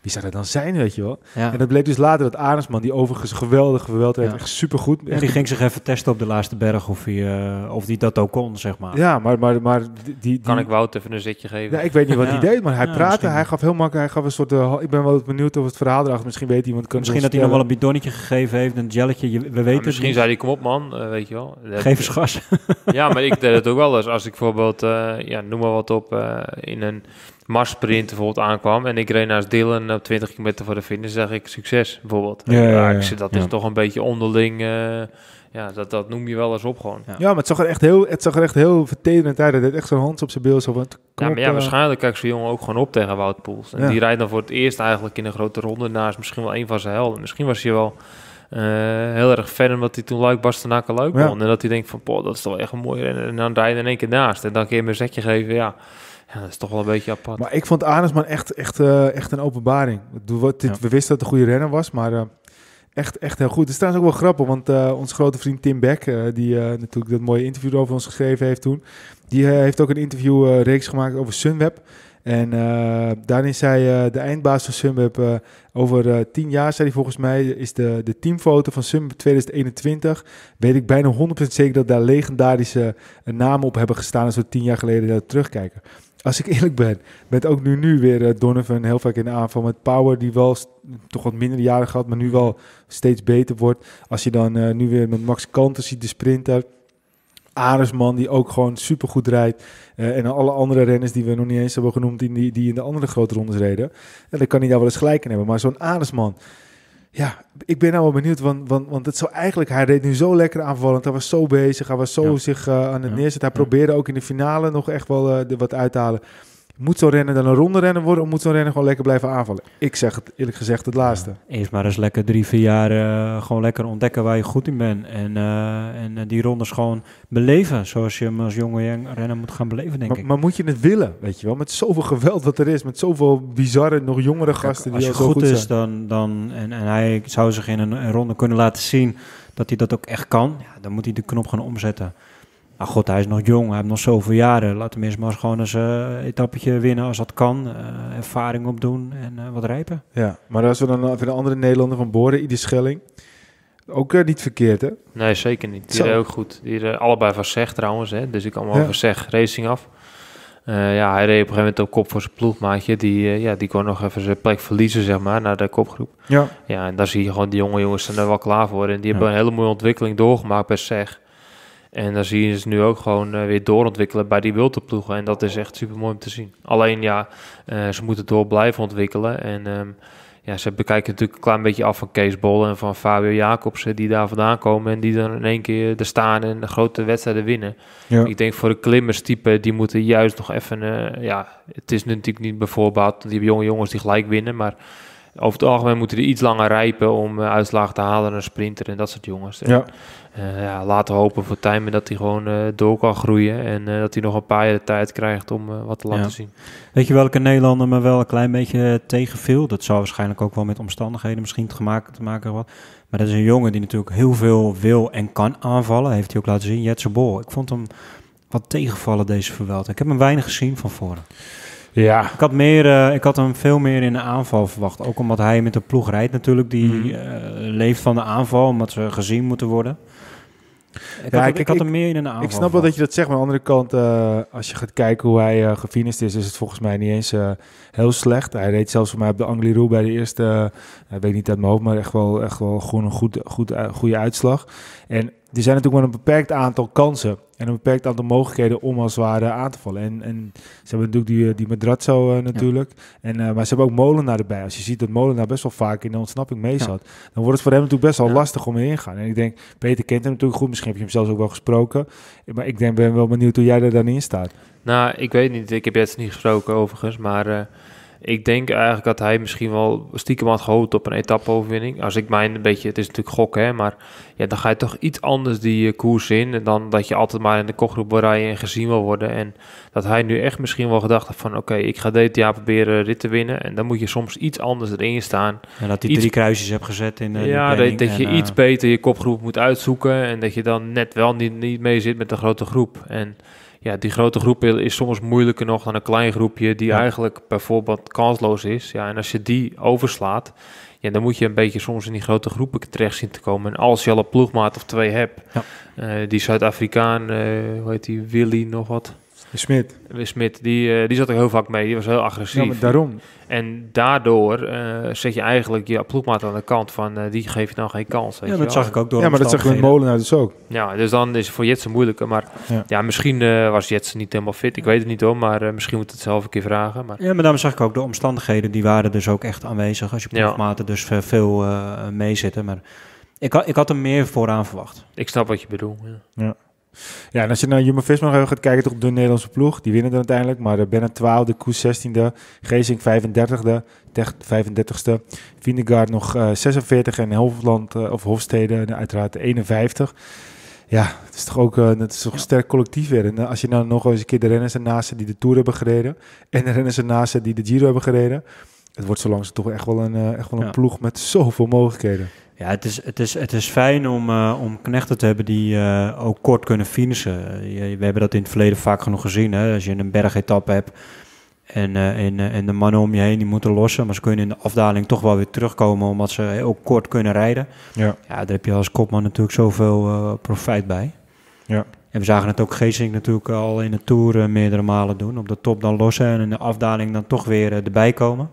wie zou dat dan zijn, weet je wel? Ja. En dat bleek dus later dat Arendsman, die overigens een geweldige geweld heeft, Ja. echt supergoed. Ja, die ging zich even testen op de laatste berg of hij, uh, of die dat ook kon, zeg maar. Ja, maar, maar, maar die, die... Kan ik Wout even een zitje geven? Ja, ik weet niet wat Ja. hij deed, maar hij Ja, praatte, misschien. hij gaf heel makkelijk, hij gaf een soort, uh, ik ben wel benieuwd of het verhaal erachter, misschien weet iemand, kan Misschien dat hij nog wel een bidonnetje gegeven heeft, een gelletje, je, we weten Ja, het misschien niet. zei hij, kom op man, uh, weet je wel. Dat- Geef eens gas. Ja, maar ik deed het ook wel eens. Als ik bijvoorbeeld, uh, ja, noem maar wat op, uh, in een marssprint bijvoorbeeld aankwam en ik reed naast Dylan op twintig kilometer voor de finish, zeg ik succes bijvoorbeeld. Ja, ja, ja, ik zeg, dat is ja. toch een beetje onderling, uh, ja, dat, dat noem je wel eens op gewoon. Ja. Ja, maar het zag er echt heel, het zag er echt heel vertederend uit. Hij deed echt zo'n hand op zijn beeld. Zo van, kom Ja, maar op, ja, uh, waarschijnlijk kijkt zo'n jongen ook gewoon op tegen Wout Poels. En Ja. die rijdt dan voor het eerst eigenlijk in een grote ronde naast misschien wel een van zijn helden. Misschien was hij wel uh, heel erg fan omdat hij toen Luik Bastenaken Luik Ja. won. En dat hij denkt van, poh, dat is toch wel echt een mooie renner. En dan rijdt hij in één keer naast. En dan kun je hem een zetje geven, ja. Ja, dat is toch wel een beetje apart. Maar ik vond Arendsman echt, echt, uh, echt een openbaring. Ik bedoel, wat dit, Ja. We wisten dat het een goede renner was, maar uh, echt, echt heel goed. Het is trouwens ook wel grappig, want uh, onze grote vriend Tim Beck, uh, die uh, natuurlijk dat mooie interview over ons geschreven heeft toen, die uh, heeft ook een interviewreeks uh, gemaakt over Sunweb. En uh, daarin zei uh, de eindbaas van Sunweb, uh, over uh, tien jaar, zei hij volgens mij, is de, de teamfoto van Sunweb twintig eenentwintig, weet ik bijna honderd procent zeker dat daar legendarische uh, namen op hebben gestaan als we tien jaar geleden daar terugkijken. Als ik eerlijk ben, met ook nu, nu weer uh, Donovan heel vaak in de aanval met Power, die wel st- toch wat minder jaren gehad, maar nu wel steeds beter wordt. Als je dan uh, nu weer met Max Kanter ziet, de sprinter. Arendsman, die ook gewoon supergoed rijdt. Uh, en alle andere renners die we nog niet eens hebben genoemd, die, die, die in de andere grote rondes reden. En dan kan hij daar wel eens gelijk in hebben. Maar zo'n Arendsman, ja, ik ben nou wel benieuwd, want, want, want het zou eigenlijk, hij reed nu zo lekker aanvallend, hij was zo bezig, hij was zo Ja. zich uh, aan het Ja. neerzetten. Hij Ja. probeerde ook in de finale nog echt wel uh, er wat uit te halen. Moet zo'n renner dan een ronde renner worden, of moet zo'n renner gewoon lekker blijven aanvallen? Ik zeg het eerlijk gezegd het laatste. Eerst maar eens lekker drie, vier jaar uh, gewoon lekker ontdekken waar je goed in bent. En, uh, en uh, die rondes gewoon beleven, zoals je hem als jonge renner moet gaan beleven, denk Maar, ik. maar moet je het willen, weet je wel? Met zoveel geweld wat er is, met zoveel bizarre, nog jongere gasten Als die je al zo goed goed is, zijn. dan, dan, en, en hij zou zich in een, een ronde kunnen laten zien dat hij dat ook echt kan, ja, dan moet hij de knop gaan omzetten. Maar god, hij is nog jong, hij heeft nog zoveel jaren. Laat hem eerst maar eens gewoon eens een uh, etappetje winnen als dat kan. Uh, ervaring opdoen en uh, wat rijpen. Ja, maar als we dan even de andere Nederlander van Boren, Ieder Schelling. Ook uh, niet verkeerd, hè? Nee, zeker niet. Die Zo. reed ook goed. Die reed allebei van Zeg trouwens, hè. Dus ik kwam wel Ja. van Zeg Racing af. Uh, ja, hij reed op een gegeven moment op kop voor zijn ploegmaatje. Die, uh, ja, die kon nog even zijn plek verliezen, zeg maar, naar de kopgroep. Ja. Ja, en daar zie je gewoon, die jonge jongens zijn er wel klaar voor. En die hebben Ja. een hele mooie ontwikkeling doorgemaakt bij Zeg. En dan zie je ze nu ook gewoon uh, weer doorontwikkelen bij die Wilterploegen. En dat is echt super mooi om te zien. Alleen ja, uh, ze moeten door blijven ontwikkelen. En um, ja, ze bekijken natuurlijk een klein beetje af van Kees Bol en van Fabio Jacobsen, die daar vandaan komen en die dan in één keer er staan en de grote wedstrijden winnen. Ja. Ik denk voor de klimmerstype, die moeten juist nog even, uh, ja, het is natuurlijk niet bijvoorbeeld, die jonge jongens die gelijk winnen, maar over het algemeen moeten die iets langer rijpen om uh, uitslagen te halen naar een sprinter en dat soort jongens. En, Ja. uh, ja, laten we hopen voor Tijmen dat hij gewoon uh, door kan groeien en uh, dat hij nog een paar jaar de tijd krijgt om uh, wat te laten Ja. zien. Weet je welke Nederlander me wel een klein beetje tegenviel? Dat zou waarschijnlijk ook wel met omstandigheden misschien te maken, te maken hebben. Maar dat is een jongen die natuurlijk heel veel wil en kan aanvallen. Heeft hij ook laten zien, Jetse Bol. Ik vond hem wat tegenvallen deze Vuelta. Ik heb hem weinig gezien van voren. Ja. Ik had, meer, uh, ik had hem veel meer in de aanval verwacht. Ook omdat hij met een ploeg rijdt natuurlijk. Die Mhm. uh, leeft van de aanval, omdat ze gezien moeten worden. Ik Ja, had, ik- ik had ik- hem meer in de aanval Ik snap wel dat je dat zegt, maar aan de andere kant, uh, als je gaat kijken hoe hij uh, gefinist is, is het volgens mij niet eens uh, heel slecht. Hij reed zelfs voor mij op de Angliru bij de eerste, uh, ik weet niet uit mijn hoofd, maar echt wel, echt wel gewoon een goed, goed, uh, goede uitslag. En er zijn natuurlijk maar een beperkt aantal kansen en een beperkt aantal mogelijkheden om als het ware aan te vallen. En, en ze hebben natuurlijk die, die Madrazo uh, natuurlijk, ja. en, uh, maar ze hebben ook Molenaar erbij. Als je ziet dat Molenaar best wel vaak in de ontsnapping mee zat, ja. dan wordt het voor hem natuurlijk best wel Ja. lastig om erin te gaan. En ik denk, Peter kent hem natuurlijk goed, misschien heb je hem zelfs ook wel gesproken, maar ik denk, ben wel benieuwd hoe jij er dan in staat. Nou, ik weet niet. Ik heb jetzt niet gesproken overigens, maar uh, ik denk eigenlijk dat hij misschien wel stiekem had gehoopt op een etappe-overwinning. Als ik mijn een beetje, het is natuurlijk gokken, hè, maar ja, dan ga je toch iets anders die uh, koers in en dan dat je altijd maar in de kopgroep wil rijden en gezien wil worden. En dat hij nu echt misschien wel gedacht heeft van oké, okay, ik ga dit jaar proberen rit te winnen en dan moet je soms iets anders erin staan. En dat hij iets, drie kruisjes hebt gezet in de, ja, de planning. dat, dat je en, uh, iets beter je kopgroep moet uitzoeken en dat je dan net wel niet, niet mee zit met de grote groep. En ja, die grote groep is soms moeilijker nog dan een klein groepje die Ja. eigenlijk bijvoorbeeld kansloos is. Ja, en als je die overslaat, ja, dan moet je een beetje soms in die grote groepen terecht zien te komen. En als je al een ploegmaat of twee hebt, Ja. uh, die Zuid-Afrikaan, uh, hoe heet die, Willy nog wat? Smit. Smit, die, uh, die zat er heel vaak mee, die was heel agressief. Ja, maar daarom. En daardoor uh, zet je eigenlijk je ploegmaat aan de kant van, uh, die geef je nou geen kans. Weet Ja, je dat wel. zag ik ook door Ja, maar dat zag je met Molenaar dus ook. Ja, dus dan is het voor Jetsen moeilijker. Maar Ja. ja, misschien uh, was Jetsen niet helemaal fit. Ik weet het niet hoor, maar uh, misschien moet het zelf een keer vragen. Maar... Ja, maar daarom zag ik ook de omstandigheden, die waren dus ook echt aanwezig. Als je Ja. ploegmaten dus ve- veel uh, meezitten. Maar ik, had, ik had er meer vooraan verwacht. Ik snap wat je bedoelt. Ja. Ja, en als je naar Jumbo-Visma nog even gaat kijken, toch de Nederlandse ploeg. Die winnen dan uiteindelijk. Maar uh, Bennett twaalfde, Koes zestiende, Geesink vijfendertigde, Tech vijfendertigste. Vingegaard nog uh, zesenveertig en Hofland, uh, of Hofstede uh, uiteraard eenenvijftig. Ja, het is toch ook uh, het is toch een sterk collectief weer. En uh, als je nou nog eens een keer de renners ernaast zet die de Tour hebben gereden. En de renners ernaast zet die de Giro hebben gereden. Het wordt zo langzaam toch echt wel een, uh, echt wel een Ja. ploeg met zoveel mogelijkheden. Ja, het is, het is, het is fijn om, uh, om knechten te hebben die uh, ook kort kunnen finishen. Uh, we hebben dat in het verleden vaak genoeg gezien. Hè? Als je een bergetappe hebt en, uh, en, uh, en de mannen om je heen die moeten lossen. Maar ze kunnen in de afdaling toch wel weer terugkomen omdat ze heel kort kunnen rijden. Ja. Ja, daar heb je als kopman natuurlijk zoveel uh, profijt bij. Ja. En we zagen het ook Geesink natuurlijk al in de Tour uh, meerdere malen doen. Op de top dan lossen en in de afdaling dan toch weer uh, erbij komen.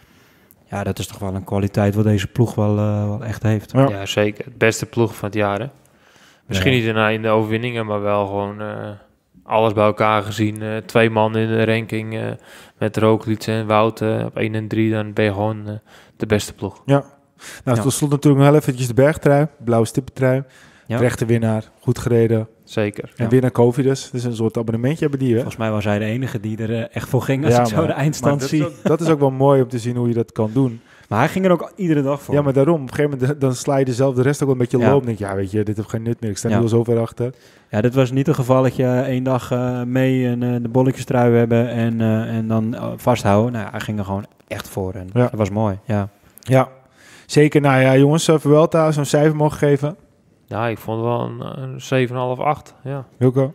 Ja, dat is toch wel een kwaliteit wat deze ploeg wel, uh, wel echt heeft. Ja. Ja, zeker. Het beste ploeg van het jaar. Hè? Misschien Ja. niet daarna in de overwinningen, maar wel gewoon uh, alles bij elkaar gezien. Uh, twee man in de ranking uh, met Roglic en Wout uh, op één en drie. Dan ben je gewoon uh, de beste ploeg. Ja. Nou, Ja. tot slot natuurlijk nog wel eventjes de bergtrui. Blauwe stippentrui. Ja. Rechte winnaar. Goed gereden. Zeker. En Ja. weer naar Covidus. Dus een soort abonnementje hebben die, hè? Volgens mij was hij de enige die er uh, echt voor ging als Ja, ik zo maar- de eindstand maar zie. dat is, ook, dat is ook wel mooi om te zien hoe je dat kan doen. Maar hij ging er ook iedere dag voor. Ja, maar daarom. Op een gegeven moment dan sla je er zelf de rest ook wel een beetje Ja. loop. Dan denk je, ja, weet je, dit heeft geen nut meer. Ik sta Ja. nu al zo ver achter. Ja, dit was niet het geval dat je één dag uh, mee en uh, de bolletjestrui hebben en, uh, en dan uh, vasthouden. Nou, ja, hij ging er gewoon echt voor en Ja. dat was mooi. Ja. Ja, zeker. Nou ja, jongens, uh, Vuelta zo'n cijfer mogen geven. Ja, ik vond wel een, een zeven komma vijf, acht. Ja. Wilco?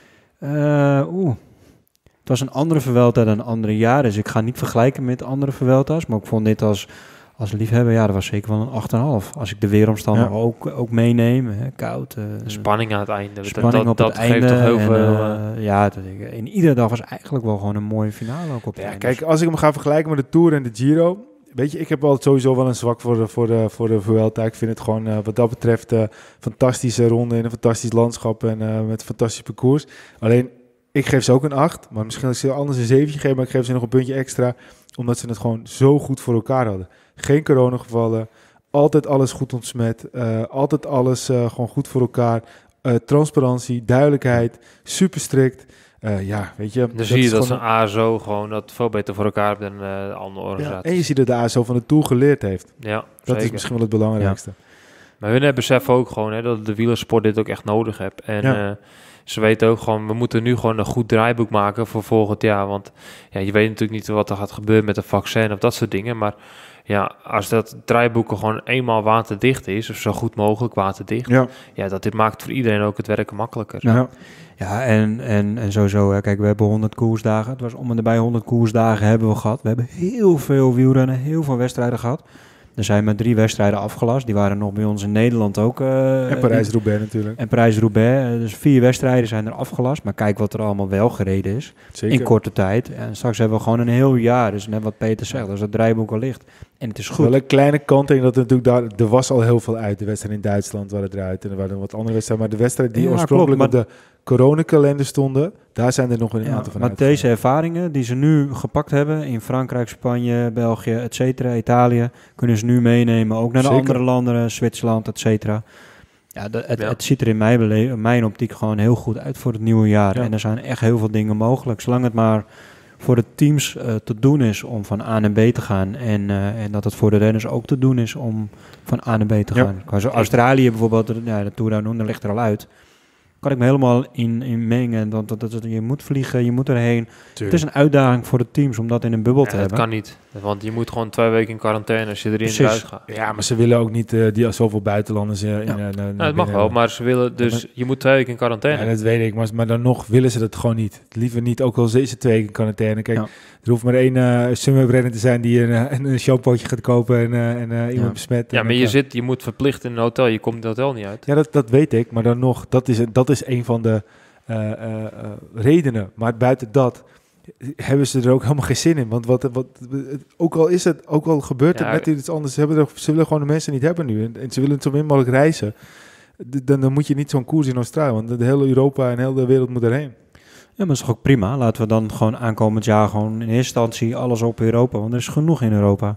Uh, Oeh. Het was een andere Vuelta dan andere jaren, dus ik ga niet vergelijken met andere Vuelta's. Maar ik vond dit als, als liefhebber, ja, dat was zeker wel een acht komma vijf. Als ik de weeromstandigheden Ja. ook, ook meeneem, hè, koud. Uh, De spanning aan het einde. Dat- spanning dat, op dat het geeft einde. toch heel en, veel... uh, uh, ja, dat, ik- in iedere dag was eigenlijk wel gewoon een mooie finale ook op het Ja, einde. kijk, als ik hem ga vergelijken met de Tour en de Giro. Weet je, ik heb wel sowieso wel een zwak voor de, voor de, voor de Vuelta. Ik vind het gewoon uh, wat dat betreft uh, fantastische ronde in een fantastisch landschap en uh, met een fantastisch parcours. Alleen, ik geef ze ook een acht. Maar misschien als ik ze anders een zeventje geef, maar ik geef ze nog een puntje extra. Omdat ze het gewoon zo goed voor elkaar hadden. Geen coronagevallen. Altijd alles goed ontsmet. Uh, altijd alles uh, gewoon goed voor elkaar. Uh, transparantie, duidelijkheid. Super strikt. Uh, ja, weet je. dan zie je is dat gewoon zo'n A S O gewoon dat veel beter voor elkaar heeft dan uh, de andere Ja, organisaties. en je ziet dat de A S O van de Tour geleerd heeft. Ja, Dat zeker. is misschien wel het belangrijkste. Maar hun beseffen ook gewoon hè, dat de wielersport dit ook echt nodig heeft. En Ja. uh, ze weten ook gewoon, we moeten nu gewoon een goed draaiboek maken voor volgend jaar. Want ja, je weet natuurlijk niet wat er gaat gebeuren met een vaccin of dat soort dingen. Maar ja, als dat draaiboek gewoon eenmaal waterdicht is, of zo goed mogelijk waterdicht. Ja. Ja, dat dit maakt voor iedereen ook het werken makkelijker. Ja. Ja, en, en, en sowieso, hè, kijk, we hebben honderd koersdagen. Het was om en nabij honderd koersdagen hebben we gehad. We hebben heel veel wielrennen, heel veel wedstrijden gehad. Er zijn maar drie wedstrijden afgelast. Die waren nog bij ons in Nederland ook. Uh, En Parijs-Roubaix natuurlijk. En Parijs-Roubaix. Uh, dus vier wedstrijden zijn er afgelast. Maar kijk wat er allemaal wel gereden is. Zeker. In korte tijd. En straks hebben we gewoon een heel jaar. Dus net wat Peter zegt, als het draaiboek al ligt. En het is goed. Wel een kleine kanttekening dat er natuurlijk daar, er was al heel veel uit. De wedstrijd in Duitsland waren eruit en er waren wat andere wedstrijden. Maar de wedstrijden die Ja, oorspronkelijk klopt, maar- op de coronakalender stonden, daar zijn er nog een Ja, aantal van maar uitgegaan. deze ervaringen die ze nu gepakt hebben in Frankrijk, Spanje, België, et cetera, Italië, kunnen ze nu meenemen, ook naar de Zeker. andere landen, Zwitserland, et cetera. Ja, de, het, Ja. het ziet er in mijn, bele- in mijn optiek gewoon heel goed uit voor het nieuwe jaar. Ja. En er zijn echt heel veel dingen mogelijk, zolang het maar voor de teams uh, te doen is om van A naar B te gaan. En, uh, en dat het voor de renners ook te doen is om van A naar B te Ja. gaan. Qua zo Australië bijvoorbeeld, de- ja, de Tour Down Under ligt er al uit. kan ik me helemaal in, in mengen. Dat, dat, dat, dat, je moet vliegen, je moet erheen. Tuurlijk. Het is een uitdaging voor de teams om dat in een bubbel ja, te dat hebben. Dat kan niet, want je moet gewoon twee weken in quarantaine als je erin Precies. eruit gaat. Ja, maar ze willen ook niet uh, die zoveel buitenlanders uh, in ja. uh, naar, nou, het mag wel, maar ze willen dus, ja, maar, je moet twee weken in quarantaine. Ja, dat weet ik, maar, maar dan nog willen ze dat gewoon niet. Liever niet, ook al is ze twee weken in quarantaine. Kijk, ja. er hoeft maar één uh, Sunweb-renner te zijn die een, een, een shampootje gaat kopen en, uh, en uh, iemand ja. besmet. Ja, maar je, zit, je moet verplicht in een hotel, je komt in het hotel niet uit. Ja, dat, dat weet ik, maar dan nog, dat is, dat is een van de uh, uh, uh, redenen. Maar buiten dat hebben ze er ook helemaal geen zin in. Want wat, wat, ook al is het, ook al gebeurt ja, het net iets anders, hebben er, ze willen gewoon de mensen niet hebben nu. En, en ze willen zo min mogelijk reizen. Dan, dan moet je niet zo'n koers in Australië, want de hele Europa en heel de wereld moet erheen. Ja, maar dat is toch ook prima. Laten we dan gewoon aankomend jaar gewoon in eerste instantie alles op Europa. Want er is genoeg in Europa.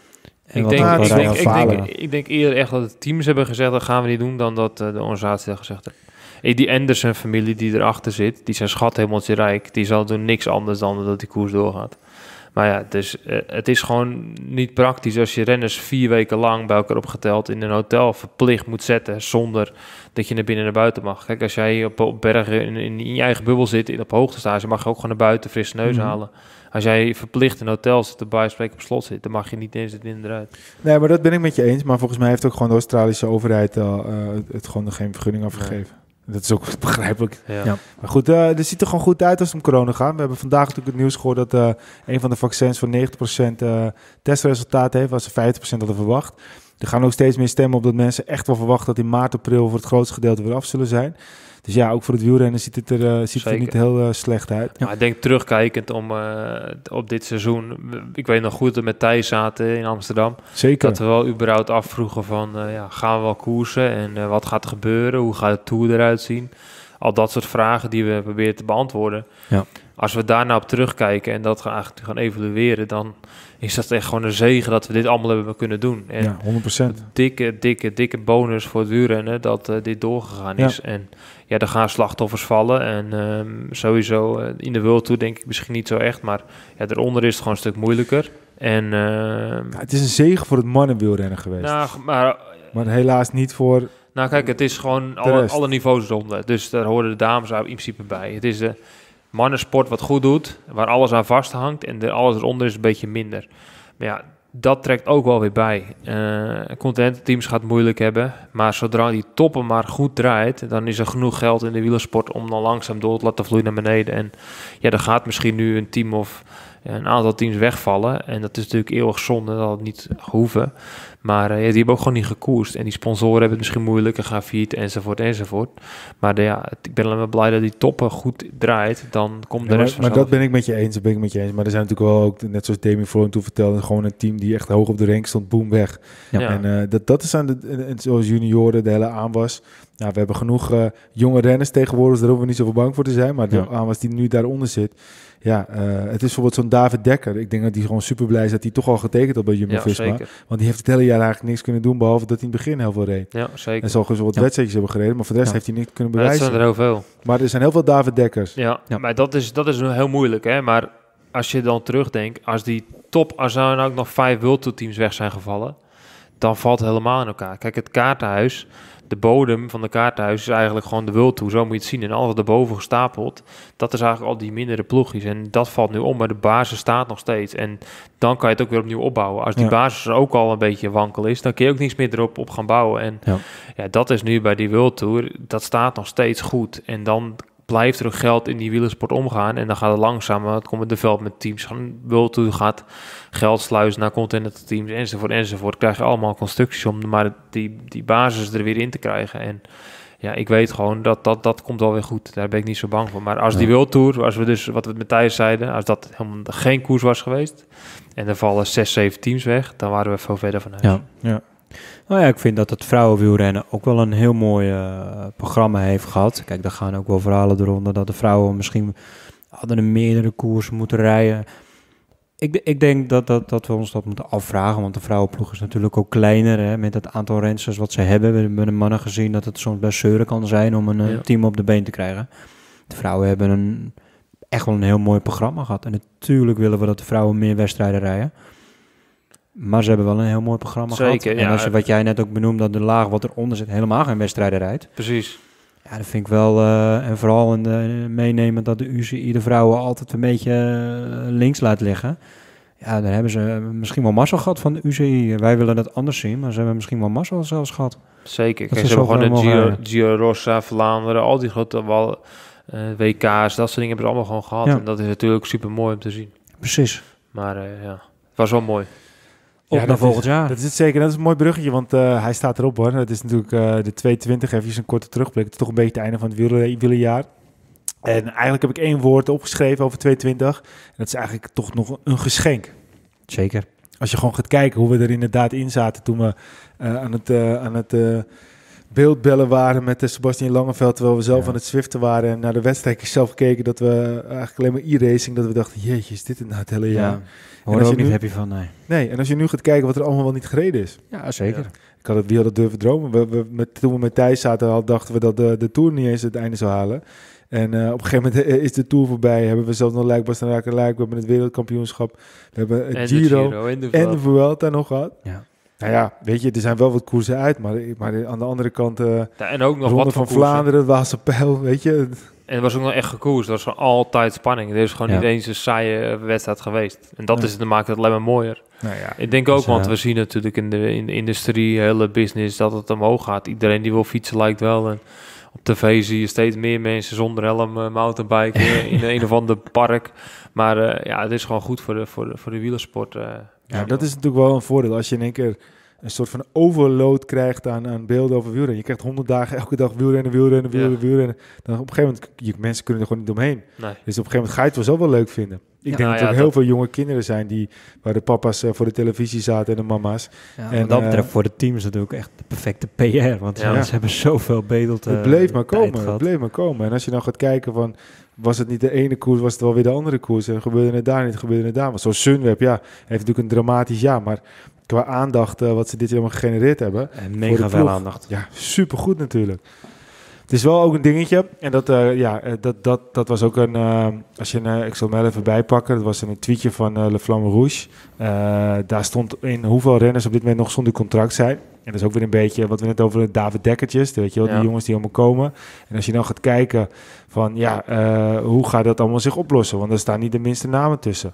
Ik denk, ik, denk, ik, denk, ik denk eerder echt dat de teams hebben gezegd, dat gaan we niet doen, dan dat uh, de organisatie heeft gezegd. Die Anderson-familie die erachter zit, die zijn schat helemaal rijk, die zal doen niks anders dan dat die koers doorgaat. Maar ja, dus, uh, het is gewoon niet praktisch als je renners vier weken lang bij elkaar opgeteld in een hotel verplicht moet zetten, zonder dat je naar binnen en naar buiten mag. Kijk, als jij op, op bergen in, in, in je eigen bubbel zit, in, op hoogtestage, mag je ook gewoon naar buiten frisse neus mm-hmm. halen. Als jij verplicht in een hotel zit, erbij spreken op slot zit, dan mag je niet eens het in en eruit. Nee, maar dat ben ik met je eens. Maar volgens mij heeft ook gewoon de Australische overheid uh, het gewoon geen vergunning afgegeven. Nee. Dat is ook begrijpelijk. Ja. Ja. Maar goed, uh, het ziet er gewoon goed uit als het om corona gaat. We hebben vandaag natuurlijk het nieuws gehoord dat uh, een van de vaccins van negentig procent uh, testresultaat heeft, waar ze vijftig procent hadden verwacht. Er gaan ook steeds meer stemmen op dat mensen echt wel verwachten dat in maart, april voor het grootste gedeelte weer af zullen zijn. Dus ja, ook voor het wielrennen ziet het er, uh, ziet het er niet heel uh, slecht uit. Ja, ik denk terugkijkend om, uh, op dit seizoen. Ik weet nog goed dat we met Thijs zaten in Amsterdam. Zeker. Dat we wel überhaupt afvroegen van, uh, ja, gaan we wel koersen? En uh, wat gaat er gebeuren? Hoe gaat de Tour eruit zien? Al dat soort vragen die we proberen te beantwoorden. Ja. Als we daar nou op terugkijken en dat gaan, eigenlijk gaan evalueren, dan is dat echt gewoon een zegen dat we dit allemaal hebben kunnen doen. En ja, honderd procent. Dikke, dikke, dikke bonus voor het wielrennen dat uh, dit doorgegaan is. Ja. En ja, er gaan slachtoffers vallen. En um, sowieso uh, in de World Tour denk ik misschien niet zo echt. Maar ja, daaronder is het gewoon een stuk moeilijker. En, uh, ja, het is een zegen voor het mannenwielrennen geweest. Nou, maar, maar helaas niet voor... Nou kijk, het is gewoon alle, alle niveaus ronde. Dus daar horen de dames in principe bij. Het is de mannensport wat goed doet, waar alles aan vasthangt. En de, alles eronder is een beetje minder. Maar ja, dat trekt ook wel weer bij. Uh, continententeams gaat het moeilijk hebben. Maar zodra die toppen maar goed draait, dan is er genoeg geld in de wielersport om dan langzaam door te laten vloeien naar beneden. En ja, dan gaat misschien nu een team of ja, een aantal teams wegvallen. En dat is natuurlijk eeuwig zonde, dat het niet hoeven. Maar uh, ja, die hebben ook gewoon niet gekoerst. En die sponsoren hebben het misschien moeilijker, gaan failliet enzovoort enzovoort. Maar de, ja, ik ben alleen maar blij dat die toppen goed draait. Dan komt de ja, rest maar, vanzelf. Maar dat ben ik met je eens, dat ben ik met je eens. Maar er zijn natuurlijk wel ook, net zoals Demi Vollering toen vertelde, gewoon een team die echt hoog op de rank stond, boem, weg. Ja. En uh, dat, dat is aan de, en zoals junioren, de hele aanwas. Nou, we hebben genoeg uh, jonge renners tegenwoordig, daar hoeven we niet zoveel bang voor te zijn. Maar de ja. aanwas die nu daaronder zit, ja, uh, het is bijvoorbeeld zo'n David Dekker. Ik denk dat hij gewoon super blij is dat hij toch al getekend had bij Jumbo-Visma. Ja, want die heeft het hele jaar eigenlijk niks kunnen doen, behalve dat hij in het begin heel veel reed. Ja, zeker. En zal gewoon wat ja. wedstrijdjes hebben gereden, maar voor de rest ja. heeft hij niks kunnen bewijzen. Dat zijn er heel veel. Maar er zijn heel veel David Dekkers. Ja, ja. maar dat is, dat is heel moeilijk, hè. Maar als je dan terugdenkt, als die top, als er nou ook nog vijf World Tour teams weg zijn gevallen, dan valt het helemaal in elkaar. Kijk, het kaartenhuis, de bodem van de kaartenhuis is eigenlijk gewoon de World Tour, zo moet je het zien. En alles wat erboven gestapeld, dat is eigenlijk al die mindere ploegjes. En dat valt nu om, maar de basis staat nog steeds. En dan kan je het ook weer opnieuw opbouwen. Als die ja. basis er ook al een beetje wankel is, dan kun je ook niks meer erop op gaan bouwen. En ja. Ja, dat is nu bij die World Tour, dat staat nog steeds goed. En dan blijft er ook geld in die wielersport omgaan. En dan gaat het langzaam, het komt het development teams. World Tour gaat geld sluizen naar continental teams enzovoort enzovoort. Krijg je allemaal constructies om maar die, die basis er weer in te krijgen. En ja, ik weet gewoon dat dat, dat komt wel weer goed. Daar ben ik niet zo bang voor. Maar als die World Tour, als we dus, wat we met Thijs zeiden, als dat helemaal geen koers was geweest en er vallen zes, zeven teams weg, dan waren we veel verder van huis. Ja, ja. Nou ja, ik vind dat het vrouwenwielrennen ook wel een heel mooi uh, programma heeft gehad. Kijk, daar gaan ook wel verhalen eronder dat de vrouwen misschien hadden een meerdere koersen moeten rijden. Ik, ik denk dat, dat, dat we ons dat moeten afvragen, want de vrouwenploeg is natuurlijk ook kleiner, hè, met het aantal rensters wat ze hebben. We hebben de mannen gezien dat het soms best zeuren kan zijn om een ja. team op de been te krijgen. De vrouwen hebben een, echt wel een heel mooi programma gehad. En natuurlijk willen we dat de vrouwen meer wedstrijden rijden. Maar ze hebben wel een heel mooi programma Zeker, gehad. En ja. als je, wat jij net ook benoemde, dat de laag wat eronder zit helemaal geen wedstrijden rijdt. Precies. Ja, dat vind ik wel. Uh, en vooral in de, meenemen dat de U C I de vrouwen altijd een beetje uh, links laat liggen. Ja, daar hebben ze misschien wel mazzel gehad van de U C I. Wij willen het anders zien, maar ze hebben misschien wel mazzel zelfs gehad. Zeker. Kijk, ze hebben gewoon de Giro, Giro Rossa, Vlaanderen, al die grote wel, uh, W K's, dat soort dingen hebben ze allemaal gewoon gehad. Ja. En dat is natuurlijk super mooi om te zien. Precies. Maar uh, ja, het was wel mooi. Op ja, naar volgend is, jaar. Dat is het zeker. Dat is een mooi bruggetje, want uh, hij staat erop hoor. Het is natuurlijk uh, de tweehonderdtwintig, even een korte terugblik. Het is toch een beetje het einde van het wielerjaar. En eigenlijk heb ik één woord opgeschreven over tweehonderdtwintig. En dat is eigenlijk toch nog een geschenk. Zeker. Als je gewoon gaat kijken hoe we er inderdaad in zaten toen we uh, aan het, uh, aan het uh, beeldbellen waren met uh, Sebastian Langeveld, terwijl we zelf ja. aan het zwiften waren en naar de wedstrijd zelf gekeken, dat we eigenlijk alleen maar e-racing, dat we dachten, jeetje, is dit het nou het hele jaar? Ja. Hoor er ook niet nu, happy van, nee. Nee, en als je nu gaat kijken wat er allemaal wel niet gereden is. Ja, zeker. Ja. Ik had het, wie had het durven dromen? We, we, met, toen we met Thijs zaten, al dachten we dat de, de Tour niet eens het einde zou halen. En uh, op een gegeven moment is de Tour voorbij. Hebben we zelfs nog Luik, Bastenaken, Luik. We hebben het wereldkampioenschap. We hebben het en Giro, de Giro en de, en de Vuelta nog gehad. Ja. Nou ja, weet je, er zijn wel wat koersen uit. Maar, maar aan de andere kant... Uh, ja, en ook nog Ronde wat van van Vlaanderen, Waalse Pijl, weet je. En het was ook nog echt gekoerst. Er was gewoon altijd spanning. Er is gewoon ja. niet eens een saaie wedstrijd geweest. En dat ja. is het, dan maakt het alleen maar mooier. Nou ja, ik denk ook, dus, want uh, we zien natuurlijk in de, in de industrie, hele business, dat het omhoog gaat. Iedereen die wil fietsen lijkt wel. En op tv zie je steeds meer mensen zonder helm uh, mountainbiken in een of ander park. Maar uh, ja, het is gewoon goed voor de, voor de, voor de wielersport. Uh, ja, dat is natuurlijk wel een voordeel. Als je in één keer een soort van overload krijgt aan, aan beelden over wielrennen. Je krijgt honderd dagen elke dag wielrennen, wielrennen, wielrennen, ja. wielrennen. Dan op een gegeven moment, je, mensen kunnen er gewoon niet omheen. Nee. Dus op een gegeven moment ga je het wel zo wel leuk vinden. Ik ja, denk nou dat er ja, heel dat... veel jonge kinderen zijn die, waar de papa's uh, voor de televisie zaten en de mama's. Ja, en wat dat uh, betreft voor de teams natuurlijk echt de perfecte P R. Want ja. ze hebben zoveel bedeld. Uh, het bleef maar komen, gehad. het bleef maar komen. En als je dan gaat kijken van, was het niet de ene koers, was het wel weer de andere koers. En gebeurde het daar niet, gebeurde het daar. Maar zoals Sunweb, ja, heeft natuurlijk een dramatisch jaar, maar qua aandacht, uh, wat ze dit jaar allemaal gegenereerd hebben. En mega veel aandacht. Ja, supergoed natuurlijk. Het is wel ook een dingetje. En dat, uh, ja, dat, dat, dat was ook een... Uh, als je, uh, ik zal hem even bijpakken. Dat was een tweetje van uh, Le Flamme Rouge. Uh, daar stond in hoeveel renners op dit moment nog zonder contract zijn. En dat is ook weer een beetje wat we net over de David Dekkertjes. Weet je wel, ja. Die jongens die allemaal komen. En als je dan gaat kijken van... Ja, uh, hoe gaat dat allemaal zich oplossen? Want er staan niet de minste namen tussen.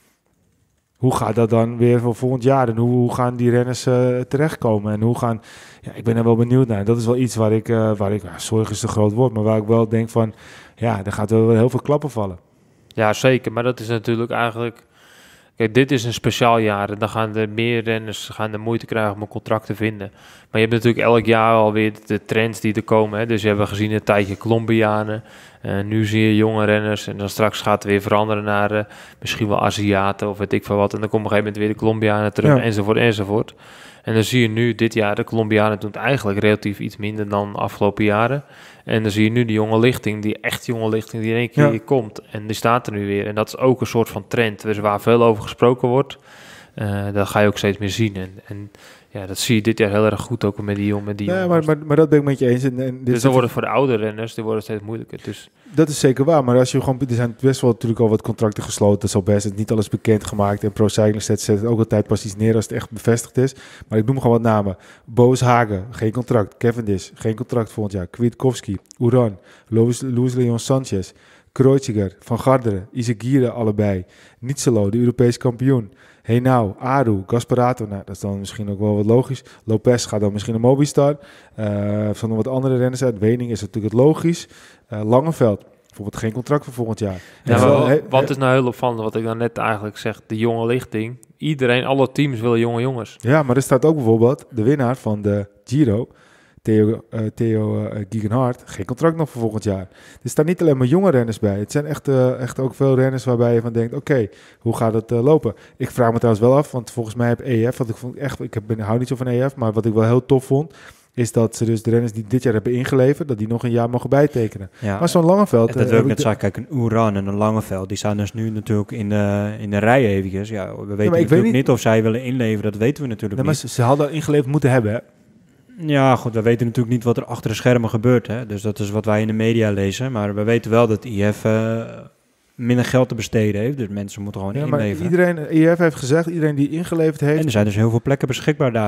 Hoe gaat dat dan weer voor volgend jaar? En hoe, hoe gaan die renners uh, terechtkomen? En hoe gaan... Ja, ik ben er wel benieuwd naar. Dat is wel iets waar ik... Uh, waar ik ja, zorg is te groot woord. Maar waar ik wel denk van... Ja, er gaat wel heel veel klappen vallen. Ja, zeker. Maar dat is natuurlijk eigenlijk... Kijk, dit is een speciaal jaar. En dan gaan er meer renners gaan de moeite krijgen om een contract te vinden. Maar je hebt natuurlijk elk jaar alweer de trends die er komen. Hè? Dus je hebt gezien een tijdje Colombianen. Uh, nu zie je jonge renners. En dan straks gaat het weer veranderen naar uh, misschien wel Aziaten of weet ik veel wat. En dan komen op een gegeven moment weer de Colombianen terug, ja. enzovoort, enzovoort. En dan zie je nu dit jaar, de Colombianen doen het eigenlijk relatief iets minder dan de afgelopen jaren. En dan zie je nu die jonge lichting, die echt jonge lichting die in één keer ja. komt. En die staat er nu weer. En dat is ook een soort van trend. Dus waar veel over gesproken wordt, uh, dat ga je ook steeds meer zien. En, en ja, dat zie je dit jaar heel erg goed ook met die jongen. Met die ja, maar, maar, maar dat ben ik met je eens. En, en dit dus dan wordt het voor de oude renners, die worden steeds moeilijker. Dus. Dat is zeker waar, maar als je gewoon, er zijn best wel natuurlijk al wat contracten gesloten, dat is al best, het is niet alles bekendgemaakt. En Pro Cycling zet, zet het ook altijd pas iets neer als het echt bevestigd is. Maar ik noem gewoon wat namen. Boas Hagen, geen contract. Cavendish, geen contract volgend jaar. Kwiatkowski, Uran, Luis, Luis Leon Sanchez, Kreuziger, Van Garderen, Izagirre allebei. Nietzelo, de Europees kampioen. Henao, Aru, Gasparato, nou, dat is dan misschien ook wel wat logisch. Lopez gaat dan misschien naar Mobistar. Uh, van wat andere renners uit. Wening is natuurlijk het logisch. Uh, Langeveld, bijvoorbeeld geen contract voor volgend jaar. Ja, maar wat, wat is nou heel opvallend, wat ik dan net eigenlijk zeg, de jonge lichting. Iedereen, alle teams willen jonge jongens. Ja, maar er staat ook bijvoorbeeld de winnaar van de Giro, Theo, uh, Theo uh, Gegenhardt, geen contract nog voor volgend jaar. Er staan niet alleen maar jonge renners bij. Het zijn echt, uh, echt ook veel renners waarbij je van denkt, oké, okay, hoe gaat het uh, lopen? Ik vraag me trouwens wel af, want volgens mij heb E F, wat ik vond echt, ik ben, hou niet zo van E F, maar wat ik wel heel tof vond, is dat ze dus de renners die dit jaar hebben ingeleverd, dat die nog een jaar mogen bijtekenen. Ja, maar zo'n Langeveld... Dat wil ik net zeggen, kijk, een Uran en een Langeveld, die staan dus nu natuurlijk in de, in de rij eventjes. Ja, we weten ja, natuurlijk weet niet, niet of zij willen inleveren, dat weten we natuurlijk nee, niet. Maar ze, ze hadden ingeleverd moeten hebben, hè? Ja, goed, we weten natuurlijk niet wat er achter de schermen gebeurt. Hè? Dus dat is wat wij in de media lezen. Maar we weten wel dat I F uh, minder geld te besteden heeft. Dus mensen moeten gewoon ja, inleveren. Maar iedereen, I F heeft gezegd, iedereen die ingeleverd heeft... En er zijn dus heel veel plekken beschikbaar daar ook.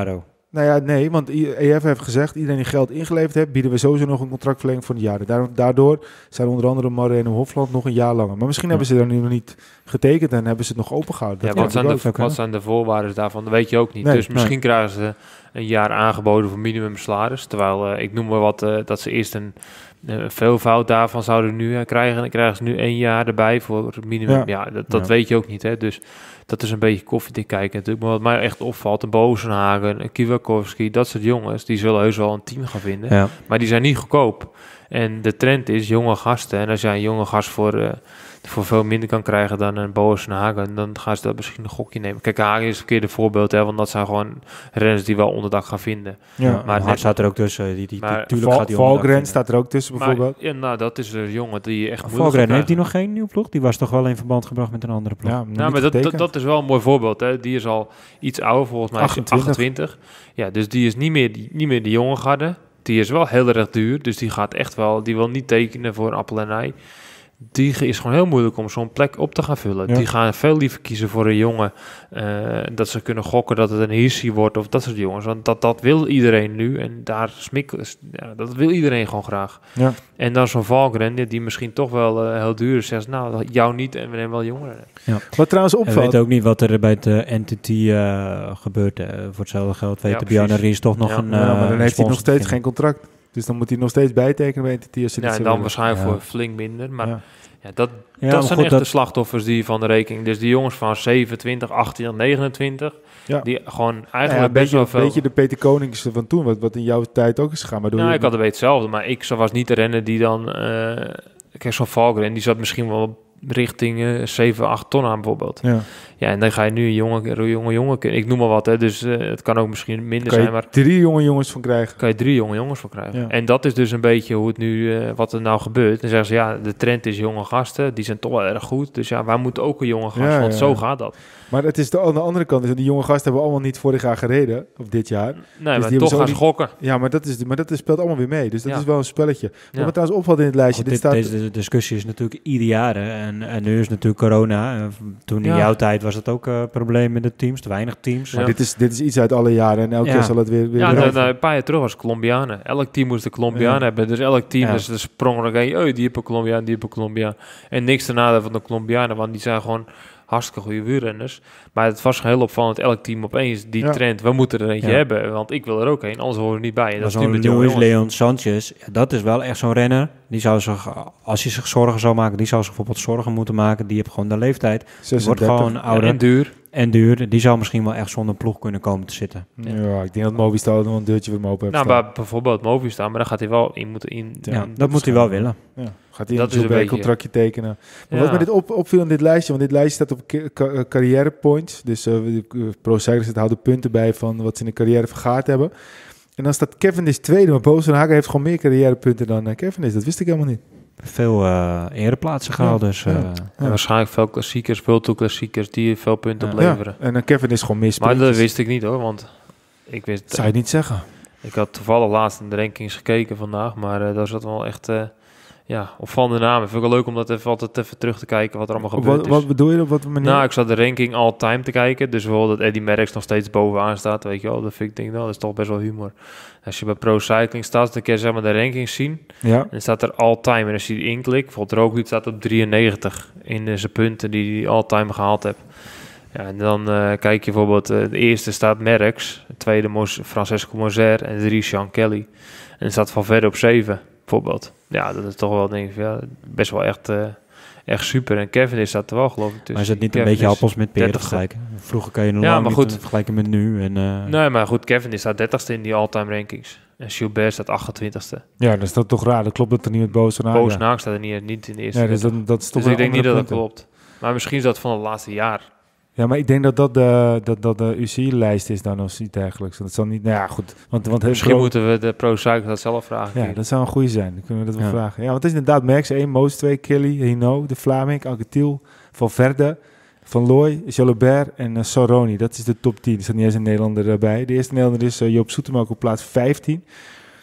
Nou ja, nee, want E F heeft gezegd, iedereen die geld ingeleverd heeft, bieden we sowieso nog een contractverlenging voor een jaar. Daardoor, daardoor zijn onder andere Marianne Hofland nog een jaar langer. Maar misschien ja. hebben ze daar nu nog niet getekend en hebben ze het nog opengehouden. Ja, wat, zijn de, ook, wat zijn de voorwaarden daarvan? Dat weet je ook niet. Nee, dus misschien nee. krijgen ze een jaar aangeboden voor minimum salaris. Terwijl, uh, ik noem maar wat, uh, dat ze eerst een uh, veelvoud daarvan zouden nu uh, krijgen. En dan krijgen ze nu één jaar erbij voor minimum. Ja, ja dat, dat ja. weet je ook niet, hè. Dus dat is een beetje koffiedik kijken natuurlijk. Maar wat mij echt opvalt, een Bozenhagen, een Kiwakowski, dat soort jongens, die zullen heus wel een team gaan vinden. Ja. Maar die zijn niet goedkoop. En de trend is jonge gasten. En als jij een jonge gast voor, uh, voor veel minder kan krijgen dan een Bozenhagen, dan gaan ze dat misschien een gokje nemen. Kijk, Hagen is een verkeerde voorbeeld, hè, want dat zijn gewoon renners die wel onderdak gaan vinden. Ja, maar Hart staat er ook tussen. Die, die, maar die, Val, Valgren staat er ook tussen bijvoorbeeld. Maar, ja, nou, dat is een jongen die echt Valgren, heeft hij nog geen nieuw ploeg? Die was toch wel in verband gebracht met een andere ploeg? Ja, nou, maar dat, dat, dat is wel een mooi voorbeeld. Hè. Die is al iets ouder, volgens mij achtentwintig. achtentwintig. Ja, dus die is niet meer die, niet meer die jonge garde. Die is wel heel erg duur, dus die gaat echt wel, die wil niet tekenen voor een appel en ei. Die is gewoon heel moeilijk om zo'n plek op te gaan vullen. Ja. Die gaan veel liever kiezen voor een jongen, uh, dat ze kunnen gokken dat het een Hirschi wordt of dat soort jongens. Want dat, dat wil iedereen nu en daar smikkelen, ja, dat wil iedereen gewoon graag. Ja. En dan zo'n Valgren, die, die misschien toch wel uh, heel duur is, zegt nou, jou niet en we nemen wel jongeren. Ja. Wat trouwens opvalt... Je weet ook niet wat er bij het uh, entity uh, gebeurt. Uh, voor hetzelfde geld weet ja, de Bjarne Ries toch nog ja. een uh, ja, maar dan heeft hij nog steeds geen contract. Dus dan moet hij nog steeds bijtekenen bij Entity. Als ja, en dan willen. Waarschijnlijk ja. voor flink minder. Maar ja. Ja, dat, ja, dat zijn goed, echt dat... de slachtoffers die van de rekening. Dus die jongens van zevenentwintig, achttien, negenentwintig... Ja. Die gewoon eigenlijk ja, ja, best wel veel... Weet je de Peter Konings van toen, wat, wat in jouw tijd ook is gegaan? Maar nou, ik had het bij hetzelfde. Maar ik was niet de renner die dan... Uh, kijk, zo'n Valgren, die zat misschien wel richting uh, zeven, acht ton aan bijvoorbeeld. Ja. Ja, en dan ga je nu een jonge, een jonge jongen... Ik noem maar wat, hè, dus uh, het kan ook misschien minder zijn, maar... drie jonge jongens van krijgen. Kan je drie jonge jongens van krijgen. Ja. En dat is dus een beetje hoe het nu... Uh, wat er nou gebeurt. Dan zeggen ze, ja, de trend is jonge gasten. Die zijn toch wel erg goed. Dus ja, wij moeten ook een jonge gast, ja, want ja. zo gaat dat. Maar het is de, aan de andere kant, dus die jonge gasten hebben allemaal niet vorig jaar gereden, of dit jaar. Nee, dus maar die toch gaan niet... schokken. Ja, maar dat, is, maar dat speelt allemaal weer mee. Dus dat ja. is wel een spelletje. Wat ja. me trouwens opvalt in het lijstje... Oh, dit dit, staat... Deze discussie is natuurlijk ieder jaar. Hè. En, en nu is natuurlijk corona. Toen in ja. jouw tijd was het ook een uh, probleem met de teams. Te weinig teams. Maar ja. dit, is, dit is iets uit alle jaren. En elke ja. keer zal het weer... weer ja, nou, nou, een paar jaar terug was Colombianen. Elk team moest de Colombianen ja. hebben. Dus elk team ja. is de sprong. Dan ga je, oh, die heeft een Colombiaan, die heeft een Colombiaan. En niks te nadeel van de Colombianen, want die zijn gewoon... hartstikke goede wielrenners. Maar het was heel opvallend, elk team opeens die ja. trend, we moeten er eentje ja. hebben, want ik wil er ook een, anders hoor ik niet bij. En dat is nu met Luis Leon Sanchez, ja, dat is wel echt zo'n renner. Die zou zich, als hij zich zorgen zou maken, die zou zich bijvoorbeeld zorgen moeten maken. Die heeft gewoon de leeftijd. Die wordt gewoon ouder. Ja, en duur. En duur. Die zou misschien wel echt zonder ploeg kunnen komen te zitten. Ja, ja ik denk dat Movistar nog een deurtje voor hem open heeft. Nou, maar bijvoorbeeld Movistar, maar dan gaat hij wel in moeten in. Ja, ja, dat moet hij wel willen. Ja. Gaat hij dat een, een contractje tekenen. Maar ja. wat me dit op, opviel in dit lijstje, want dit lijstje staat op ca- carrière points. Dus uh, Pro Cyclers houden punten bij van wat ze in de carrière vergaard hebben. En dan staat Cavendish tweede, maar Bozenhagen heeft gewoon meer carrièrepunten dan uh, Cavendish. Dat wist ik helemaal niet. Veel uh, ereplaatsen gehaald, ja. dus... Uh, ja. Ja. Waarschijnlijk veel klassiekers, veel toeklassiekers die veel punten ja. opleveren. Ja. En dan Cavendish gewoon meer Maar dat wist ik niet hoor, want ik wist... Dat zou je niet zeggen. Ik had toevallig laatst in de rankings gekeken vandaag, maar uh, daar zat wel echt... Uh, Ja, opvallende namen. Vind ik wel leuk om dat even altijd even terug te kijken wat er allemaal gebeurd wat, is. Wat bedoel je op wat manier? Nou, ik zat de ranking all-time te kijken. Dus bijvoorbeeld dat Eddy Merckx nog steeds bovenaan staat. Weet je wel, dat vind ik denk, nou, dat is toch best wel humor. Als je bij Pro Cycling staat, dan kun je zeg maar de rankings zien. Ja. En dan staat er all-time. En als je die inklikt, bijvoorbeeld Roglic staat op drieënnegentig in zijn punten die hij all-time gehaald heeft. Ja, en dan uh, kijk je bijvoorbeeld, uh, de eerste staat Merckx, de tweede Mos- Francesco Moser en de drie Sean Kelly. En dan staat Valverde op zeven. Bijvoorbeeld. Ja, dat is toch wel, denk ik, ja, best wel echt, uh, echt super. En Kevin is dat er wel, geloof ik. Dus maar is het niet Kevin een beetje appels met peren vergelijken? Vroeger kan je nog ja, niet goed. vergelijken met nu. En, uh... Nee, maar goed, Kevin is staat dertigste in die all-time rankings. En Gilbert staat achtentwintigste. Ja, dat is dat toch raar. Dat klopt dat er niet met Bozenhagen. Bozenhagen staat er niet, niet in de eerste. Ja, dus dat, dat is toch dus ik denk niet dat dat punten. klopt. Maar misschien is dat van het laatste jaar. Ja, maar ik denk dat dat de, dat, dat de U C I-lijst is dan of niet eigenlijk. Dat zal niet, nou ja, goed. Want, want Misschien pro... moeten we de Pro Cycling dat zelf vragen. Ja, hier. Dat zou een goede zijn. Dan kunnen we dat wel ja. vragen. Ja, want het is inderdaad Merckx één, Moos twee, Kelly, Hino, de Vlaming, Anquetil, Valverde, Van Looy, Jalobert en uh, Saroni. Dat is de top tien. Er staat niet eens een Nederlander erbij. De eerste Nederlander is uh, Joop Zoetemelk op plaats vijftien.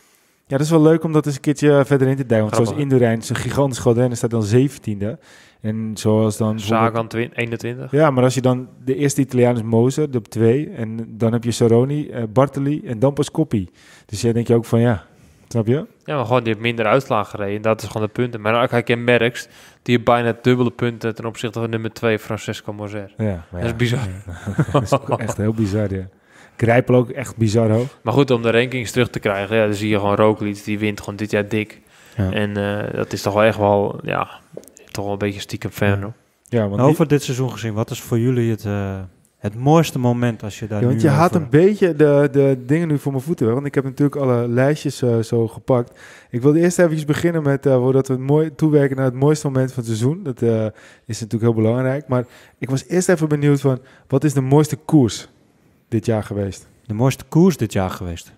Ja, dat is wel leuk om dat eens een keertje verder in te duiken. Want Grappig. zoals Indurain, zijn gigantisch groot rennen, staat dan zeventiende. En zoals dan... Sagan twin- eenentwintig. Ja, maar als je dan... De eerste Italiaan is Moser, de op twee. En dan heb je Saroni, uh, Bartoli en dan pas Coppi. Dus jij denk je ook van ja, snap je? Ja, maar gewoon die heeft minder uitslagen gereden. Dat is gewoon de punten. Maar dan kijk je Merckx, die heeft bijna dubbele punten ten opzichte van nummer twee, Francesco Moser. Ja, maar Dat ja, is bizar. ja. Dat is ook echt heel bizar, ja. Grijpel ook echt bizar hoog. Maar goed, om de rankings terug te krijgen, ja, dan zie je gewoon Roglic, die wint gewoon dit jaar dik. Ja. En uh, dat is toch wel echt wel, ja, toch wel een beetje stiekem fan, hoor. Ja, want, Over die, dit seizoen gezien, wat is voor jullie het, uh, het mooiste moment als je daar ja, want nu je haat over- een beetje de, de dingen nu voor mijn voeten. Hè? Want ik heb natuurlijk alle lijstjes uh, zo gepakt. Ik wilde eerst even beginnen met, uh, voordat we het mooi toewerken naar het mooiste moment van het seizoen. Dat uh, is natuurlijk heel belangrijk. Maar ik was eerst even benieuwd van, wat is de mooiste koers dit jaar geweest? De mooiste koers dit jaar geweest?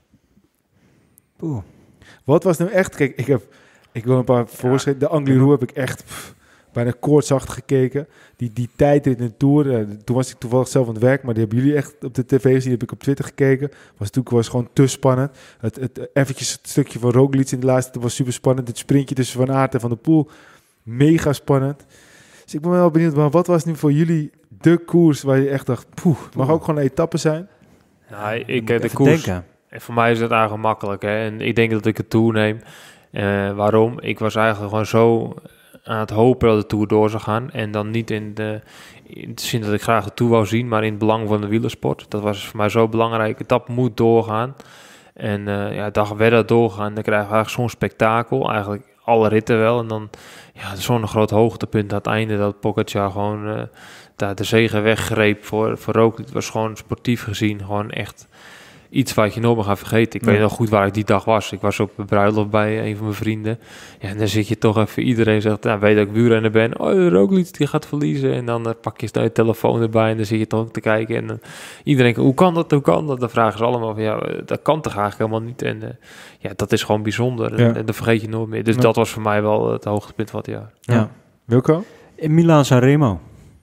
Oeh. Wat was nou echt... Kijk, ik heb... Ik wil een paar voorschrijven. De Angliru heb ik echt pff, bijna koortsachtig gekeken. Die, die tijdrit in de Tour. Uh, toen was ik toevallig zelf aan het werk. Maar die hebben jullie echt op de tv gezien. Die heb ik op Twitter gekeken. Was natuurlijk was gewoon te spannend. Het, het, eventjes het stukje van Roglic in de laatste. Dat was super spannend. Het sprintje tussen Van Aert en Van der Poel. Mega spannend. Dus ik ben wel benieuwd. Maar wat was nu voor jullie de koers waar je echt dacht... Poeh, het mag ook gewoon een etappe zijn? Nou, ik, Moet de even koers, denken. en voor mij is het eigenlijk makkelijk, hè. En ik denk dat ik het toeneem. Uh, waarom? Ik was eigenlijk gewoon zo aan het hopen dat de Tour door zou gaan. En dan niet in de, in de zin dat ik graag de Tour wou zien, maar in het belang van de wielersport. Dat was voor mij zo belangrijk. Dat moet doorgaan. En uh, ja, dag werd dat doorgaan. Dan krijgen we eigenlijk zo'n spektakel. Eigenlijk alle ritten wel. En dan ja, zo'n groot hoogtepunt aan het einde dat Pogacar gewoon uh, daar de zege weggreep voor, voor Roglic. Het was gewoon sportief gezien gewoon echt... iets wat je nooit meer gaat vergeten. Ik Ja. weet nog goed waar ik die dag was. Ik was op een bruiloft bij een van mijn vrienden. Ja, en dan zit je toch even... Iedereen zegt, nou, weet dat ik wielrenner ben. Oh, Roglic, die gaat verliezen. En dan uh, pak je snel je telefoon erbij en dan zit je toch ook te kijken. En uh, iedereen, hoe kan dat, hoe kan dat? Dan vragen ze allemaal van, ja, uh, dat kan toch eigenlijk helemaal niet. En uh, ja, dat is gewoon bijzonder. Ja. En, en dat vergeet je nooit meer. Dus Ja. dat was voor mij wel het hoogtepunt van het jaar. Ja. Ja. Wilco? In Milaan Sanremo.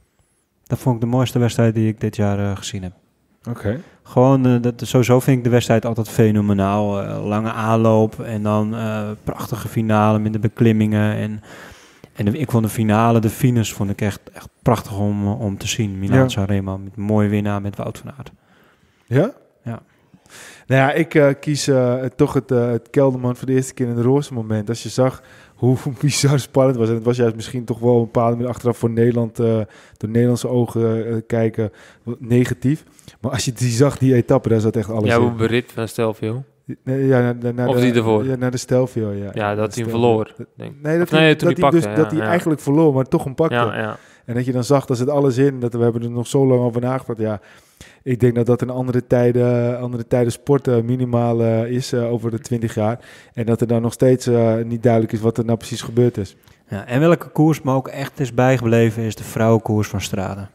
Dat vond ik de mooiste wedstrijd die ik dit jaar uh, gezien heb. Oké. Okay. Gewoon, uh, dat, sowieso vind ik de wedstrijd altijd fenomenaal. Uh, lange aanloop en dan uh, prachtige finale met de beklimmingen. En, en de, ik vond de finale, de finish, vond ik echt, echt prachtig om, om te zien. Milaan Ja. Sanremo, met een mooie winnaar met Wout van Aert. Ja? Ja. Nou ja, ik uh, kies uh, toch het, uh, het Kelderman voor de eerste keer in het roze moment. Als je zag hoe bizar spannend het was. En het was juist misschien toch wel een bepaalde manier achteraf voor Nederland, uh, door Nederlandse ogen uh, kijken, negatief. Maar als je die zag, die etappe, daar zat echt alles Ja, in. hoe berit van Stelvio. Nee, ja, naar, naar Of de, die ervoor? Ja, naar de Stelvio, ja. Ja, dat de hij hem Stelvio. verloor. Denk. Nee, dat Of nee, hij, toen dat hij hij, dus, pakte, dat ja, hij ja. eigenlijk verloor, maar toch hem pakte. Ja, ja. En dat je dan zag, dat zit alles in. Dat we hebben er nog zo lang over nagedacht. Ja, ik denk dat dat in andere tijden, andere tijden sporten minimaal uh, is uh, over de twintig jaar. En dat er dan nog steeds uh, niet duidelijk is wat er nou precies gebeurd is. Ja, en welke koers me ook echt is bijgebleven is de vrouwenkoers van Strade.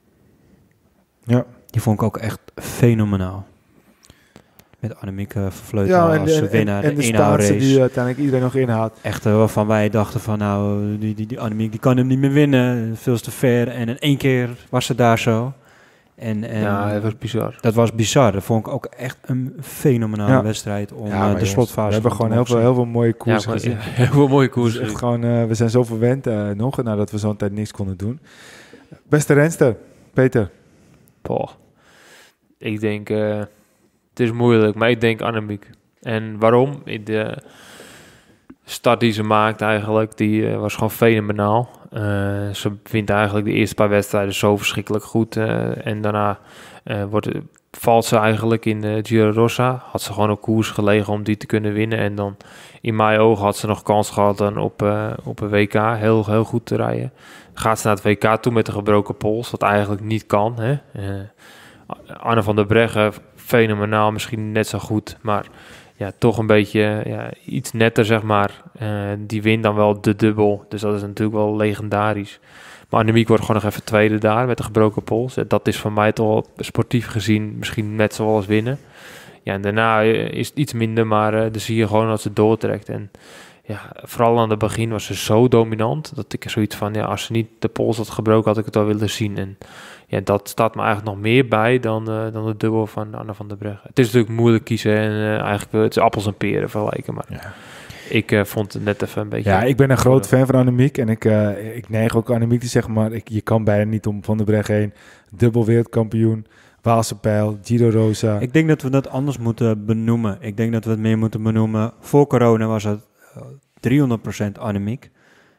Ja. Die vond ik ook echt fenomenaal. Met Annemieke Vervleuten Ja, en, als en, winnaar, en, en de de inhoudrace. Staatse die uiteindelijk iedereen nog inhaalt. Echt uh, waarvan wij dachten van nou, die, die, die Annemiek die kan hem niet meer winnen. Veel te ver. En in één keer was ze daar zo. En, en Ja, dat was bizar. dat was bizar. Dat vond ik ook echt een fenomenale Ja. wedstrijd om Ja, uh, maar de jongens, slotfase we hebben van gewoon te heel veel, mogen heel veel mooie Ja, koersen maar, gezien. ja, heel veel mooie Het is koers. echt gewoon, uh, we zijn zo verwend uh, nog nadat we zo'n tijd niks konden doen. Beste renster, Peter. Boah. Ik denk, uh, het is moeilijk, maar ik denk Annemiek. En waarom? De start die ze maakt eigenlijk, die uh, was gewoon fenomenaal. Uh, ze vindt eigenlijk de eerste paar wedstrijden zo verschrikkelijk goed. Uh, en daarna uh, wordt, valt ze eigenlijk in de Giro Rosa. Had ze gewoon op koers gelegen om die te kunnen winnen. En dan in mijn ogen had ze nog kans gehad dan op, uh, op een W K heel, heel goed te rijden. Gaat ze naar het W K toe met een gebroken pols, wat eigenlijk niet kan. Hè? Uh, Anne van der Breggen, fenomenaal, misschien net zo goed, maar ja, toch een beetje ja, iets netter, zeg maar. Uh, die wint dan wel de dubbel, dus dat is natuurlijk wel legendarisch. Maar Annemiek wordt gewoon nog even tweede daar met een gebroken pols. Dat is voor mij toch wel sportief gezien misschien net zoals winnen. Ja, en daarna is het iets minder, maar uh, dan zie je gewoon dat ze doortrekt. En ja, vooral aan het begin was ze zo dominant, dat ik zoiets van, ja, als ze niet de pols had gebroken, had ik het wel willen zien. En ja, dat staat me eigenlijk nog meer bij dan, uh, dan de dubbel van Anna van der Breggen. Het is natuurlijk moeilijk kiezen en uh, eigenlijk uh, het is appels en peren vergelijken, maar ja. ik uh, vond het net even een beetje... Ja, ik ben een groot fan van Annemiek en ik, uh, ik neig ook Annemiek te zeggen, maar ik, je kan bijna niet om Van der Breggen heen. Dubbel wereldkampioen, Waalse Pijl, Giro Rosa. Ik denk dat we dat anders moeten benoemen. Ik denk dat we het meer moeten benoemen. Voor corona was het uh, driehonderd procent Annemiek.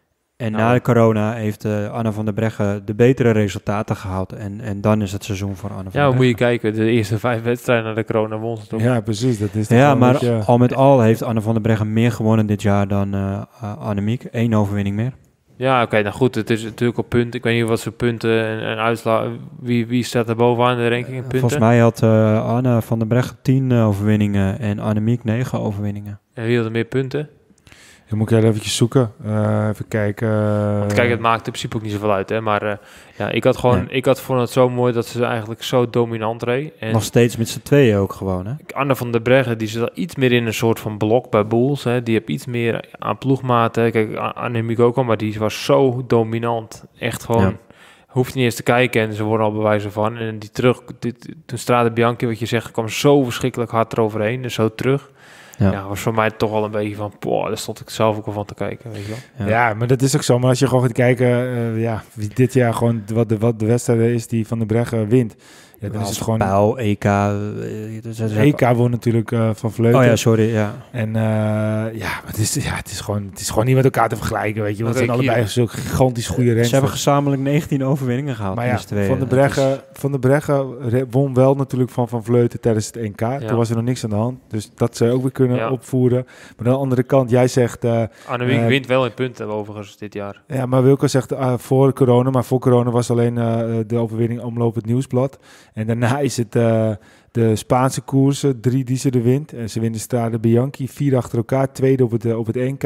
En nou, na de corona heeft uh, Anna van der Breggen de betere resultaten gehaald. En, en dan is het seizoen voor Anna van ja, der Breggen. Ja, moet je kijken. De eerste vijf wedstrijden na de corona won ze toch? Ja, precies. Dat is ja, maar beetje, al met al heeft Anna van der Breggen meer gewonnen dit jaar dan uh, uh, Annemiek. Eén overwinning meer. Ja, oké. Okay, nou goed. Het is natuurlijk op punten. Ik weet niet wat voor punten en, en uitslag... Wie, wie staat er bovenaan in de ranking in punten? Volgens mij had uh, Anna van der Breggen tien uh, overwinningen en Annemiek negen overwinningen. En wie had er meer punten? Dan moet ik heel eventjes zoeken. Uh, even kijken. Uh, Want kijk, het maakt in principe ook niet zoveel uit, hè. Maar uh, ja, ik had gewoon... Nee. Ik had vond het zo mooi dat ze eigenlijk zo dominant reed. En nog steeds met z'n tweeën ook gewoon, hè? Anna van der Breggen, die zit al iets meer in een soort van blok bij Boels, hè. Die heeft iets meer aan ploegmaten. Kijk, Annemiek ook al, maar die was zo dominant. Echt gewoon... Ja. Hoeft niet eens te kijken en ze worden al bewijzen van. En die terug... Dit, toen Strade Bianchi, wat je zegt, kwam zo verschrikkelijk hard eroverheen. Dus zo terug... Ja. ja, was voor mij toch wel een beetje van, poh, daar stond ik zelf ook wel van te kijken, weet je wel. Ja, ja maar dat is ook zo. Maar als je gewoon gaat kijken, uh, ja, wie dit jaar gewoon wat de, wat de wedstrijd is die Van der Breggen wint. Ja, dan is het gewoon... Pijl, E K... Uh, dus E K won natuurlijk uh, van Vleuten. Oh ja, sorry, ja. En uh, ja, het is, ja het, is gewoon, het is gewoon niet met elkaar te vergelijken, weet je. Want het zijn allebei zulke gigantisch goede rensters. Ze hebben gezamenlijk negentien overwinningen gehaald. Maar ja, twee, Van der Breggen, is... Van der Breggen won wel natuurlijk van Van Vleuten tijdens het N K. Ja. Toen was er nog niks aan de hand. Dus dat ze ook weer kunnen ja. opvoeren. Maar aan de andere kant, jij zegt... Uh, Annemiek uh, wint wel in punten overigens dit jaar. Ja, maar Wilco zegt uh, voor corona. Maar voor corona was alleen uh, de overwinning Omloop het Nieuwsblad. En daarna is het uh, de Spaanse koersen, drie die ze er wint. En ze wint de Strade Bianchi, vier achter elkaar, tweede op het, uh, op het N K.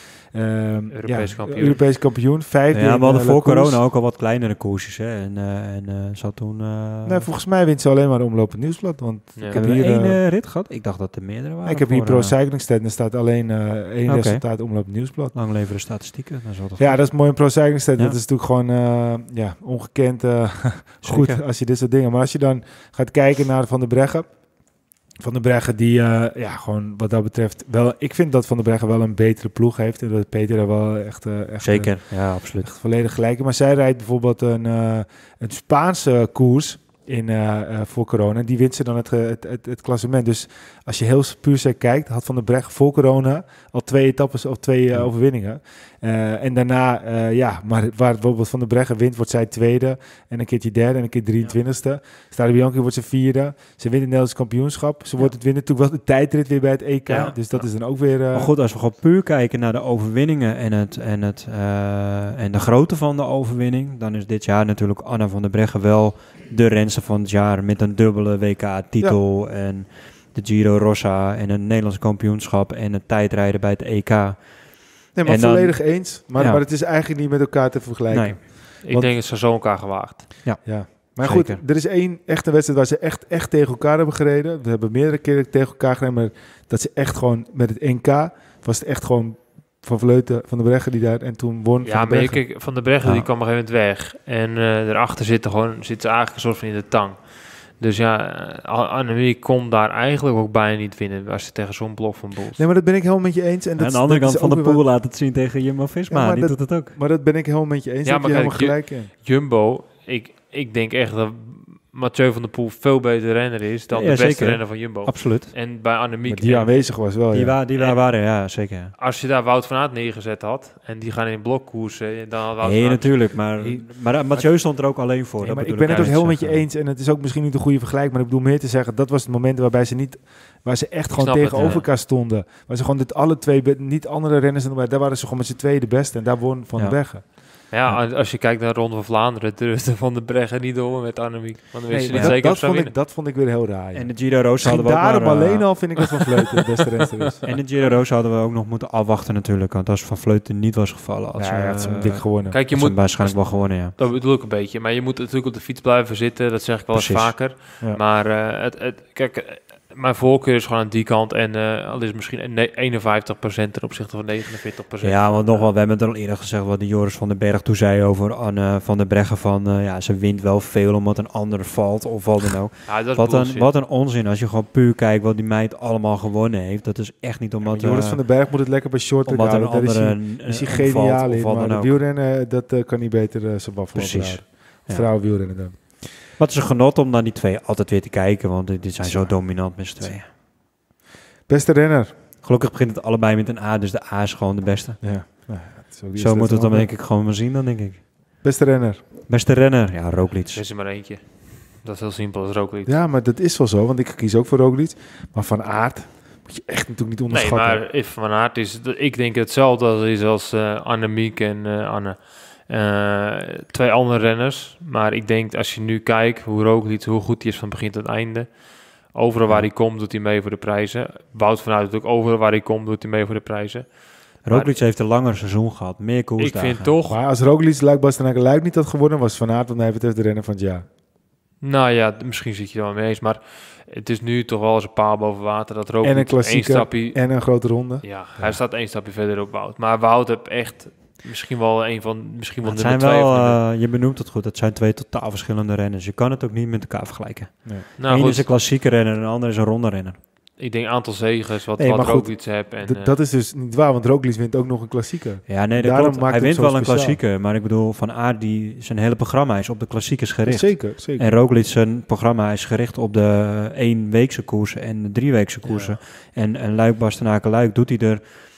Um, Europees ja, kampioen. Europees kampioen, vijfde. Ja, we hadden uh, voor corona ook al wat kleinere koersjes. Hè? En, uh, en uh, zo toen... Uh... Nee, volgens mij wint ze alleen maar de Omloop het Nieuwsblad. Want ja. ik heb hier één uh, rit gehad. Ik dacht dat er meerdere waren. Ik heb hier Pro Cycling Stat en er staat alleen uh, één okay. resultaat Omloop het Nieuwsblad. Lang leven de statistieken. Dat ja, dat is mooi in Pro Cycling Stat. Ja. Dat is natuurlijk gewoon uh, ja, ongekend uh, goed als je dit soort dingen... Maar als je dan gaat kijken naar Van der Breggen... Van der Breggen die, uh, ja, gewoon wat dat betreft wel... Ik vind dat Van der Breggen wel een betere ploeg heeft. En dat Peter er wel echt... Uh, echt Zeker, uh, ja, absoluut. Echt volledig gelijk. Maar zij rijdt bijvoorbeeld een, uh, een Spaanse koers in, uh, uh, voor corona. Die wint ze dan het, het, het, het klassement. Dus als je heel puur zeg kijkt... had Van der Breggen voor corona al twee etappes of twee uh, overwinningen. Uh, en daarna, uh, ja, maar waar bijvoorbeeld Van der Breggen wint, wordt zij tweede. En een keertje derde en een keer drieëntwintigste. Ja. Strade Bianchi wordt ze vierde. Ze wint het Nederlands kampioenschap. Ze ja. wordt het winnen natuurlijk wel de tijdrit weer bij het E K. Ja. Dus dat ja. is dan ook weer... Uh... Maar goed, als we gewoon puur kijken naar de overwinningen en, het, en, het, uh, en de grootte van de overwinning... dan is dit jaar natuurlijk Anna van der Breggen wel de renster van het jaar... met een dubbele W K-titel ja. en de Giro Rosa en een Nederlands kampioenschap... en het tijdrijden bij het E K... Nee, maar en volledig dan, eens. Maar, ja. maar het is eigenlijk niet met elkaar te vergelijken. Nee. Ik Want, denk dat ze zo elkaar gewaagd. Ja, ja. Maar Zeker. goed, er is één echte wedstrijd waar ze echt, echt tegen elkaar hebben gereden. We hebben meerdere keren tegen elkaar gereden. Maar dat ze echt gewoon met het N K... was het echt gewoon Van Vleuten, Van der Breggen die daar... en toen won ja, Van der Breggen. Ja, maar Van der Breggen ja. die kwam op een gegeven moment weg. En uh, daarachter zit, gewoon, zit ze eigenlijk een soort van in de tang. Dus ja, Annemiek kon daar eigenlijk ook bijna niet winnen als ze tegen zo'n blok van Boels. Nee, maar dat ben ik helemaal met je eens. En dat, aan de andere dat kant van de pool wat... laat het zien tegen Jumbo-Visma, ja, die dat, doet het ook. Maar dat ben ik helemaal met je eens. Ja, maar je helemaal gelijk in. Jumbo, ik, ik denk echt dat Mathieu van der Poel veel beter renner is dan ja, de beste zeker. renner van Jumbo. Absoluut. En bij Annemiek... Maar die aanwezig was wel, Die, ja. wa- die en waren, ja, zeker. Ja. Als je daar Wout van Aert neergezet had en die gaan in blokkoersen, dan had Wout Nee, natuurlijk, maar, maar Mathieu stond er ook alleen voor. Nee, maar ik ben het ook helemaal met je eens en het is ook misschien niet een goede vergelijking, maar ik bedoel meer te zeggen, dat was het moment waarbij ze niet, waar ze echt gewoon tegenover het, elkaar stonden. Waar ze gewoon dit alle twee, niet andere renners, en daar waren ze gewoon met z'n tweeën de beste en daar won Van ja. der Breggen. Ja, ja, als je kijkt naar de Ronde van Vlaanderen, durfde Van der Breggen niet door met Annemiek. Want dan wist nee, je niet dat, zeker dat, vond ik, dat vond ik weer heel raar. Ja. En de Giro Rosa hadden we ook daarom maar, uh, alleen al vind ik dat Van Vleuten de beste renster is. En de Giro Rosa hadden we ook nog moeten afwachten natuurlijk. Want als Van Vleuten niet was gevallen, als ja, hij had ze uh, dik gewonnen. Kijk, je moet moet waarschijnlijk wel gewonnen, ja. Dat bedoel ik een beetje. Maar je moet natuurlijk op de fiets blijven zitten. Dat zeg ik wel eens vaker. Ja. Maar uh, het, het, kijk... mijn voorkeur is gewoon aan die kant. En uh, al is het misschien ne- eenenvijftig procent ten opzichte van negenenveertig procent. Ja, want nog wel, we hebben het al eerder gezegd wat die Joris van den Berg toen zei over Anne van der Breggen van, uh, ja, ze wint wel veel omdat een ander valt of wat dan ook. Ja, dat is wat, bullshit. een, wat een onzin als je gewoon puur kijkt wat die meid allemaal gewonnen heeft. Dat is echt niet omdat... Ja, Joris uh, van den Berg moet het lekker bij short omdat houden. een Daar is andere hij, uh, is hij omvalt geniaal of in. wat Maar dan de ook. wielrennen, dat uh, kan niet beter uh, zijn waffel Precies. overhouden. Ja. Vrouwen wielrennen dan. Wat is een genot om naar die twee altijd weer te kijken, want dit zijn zo Zwaar. dominant met z'n tweeën. Beste renner. Gelukkig begint het allebei met een A, dus de A is gewoon de beste. Ja. Nou, ja, het is ook die Zo eerste moet het dan wel. denk ik gewoon maar zien dan denk ik. Beste renner. Beste renner, ja, Roglic. Er is er maar eentje. Dat is heel simpel, dat is Roglic. Ja, maar dat is wel zo, want ik kies ook voor Roglic. Maar Van Aert moet je echt natuurlijk niet Nee, onderschatten. maar if Van Aert is, ik denk hetzelfde als, is als uh, Annemiek en uh, Anne. Uh, twee andere renners. Maar ik denk, als je nu kijkt hoe Roglic, hoe goed hij is van begin tot einde. Overal waar hij komt, doet hij mee voor de prijzen. Wout van Aert doet ook overal waar hij komt, doet hij mee voor de prijzen. Roglic heeft een langer seizoen gehad, meer koersdagen. Ik vind toch... Maar als Roglic Luik-Bastenaken-Luik niet had gewonnen, was Van Aert wat mij betreft de renner van het jaar. Nou ja, misschien zit je er wel mee eens, maar het is nu toch wel eens een paal boven water dat Roglic En een één klassieker stapje... en een grote ronde. Ja, hij staat één stapje verder op Wout. Maar Wout heeft echt misschien wel een van, misschien wel Het nummer zijn twee. wel, of nummer- uh, je benoemt het goed, het zijn twee totaal verschillende renners. Je kan het ook niet met elkaar vergelijken. Nee. nou Eén goed, is een klassieke renner en de ander is een ronde renner. ik denk aantal zegers, wat, Nee, wat maar goed, Roglic heeft. En, D- eh, dat is dus niet waar, want Roglic wint ook nog een klassieker. Ja, nee, dat Daarom klopt. maakt Hij het wint zo wel een speciaal. klassieker, maar ik bedoel, Van Aert, die, zijn hele programma is op de klassiekers gericht. Zeker, zeker. En Roglic, zijn programma is gericht op de één-weekse koersen en de drie-weekse koersen. En, en Luik, Bastenaken, Luik doet hij er,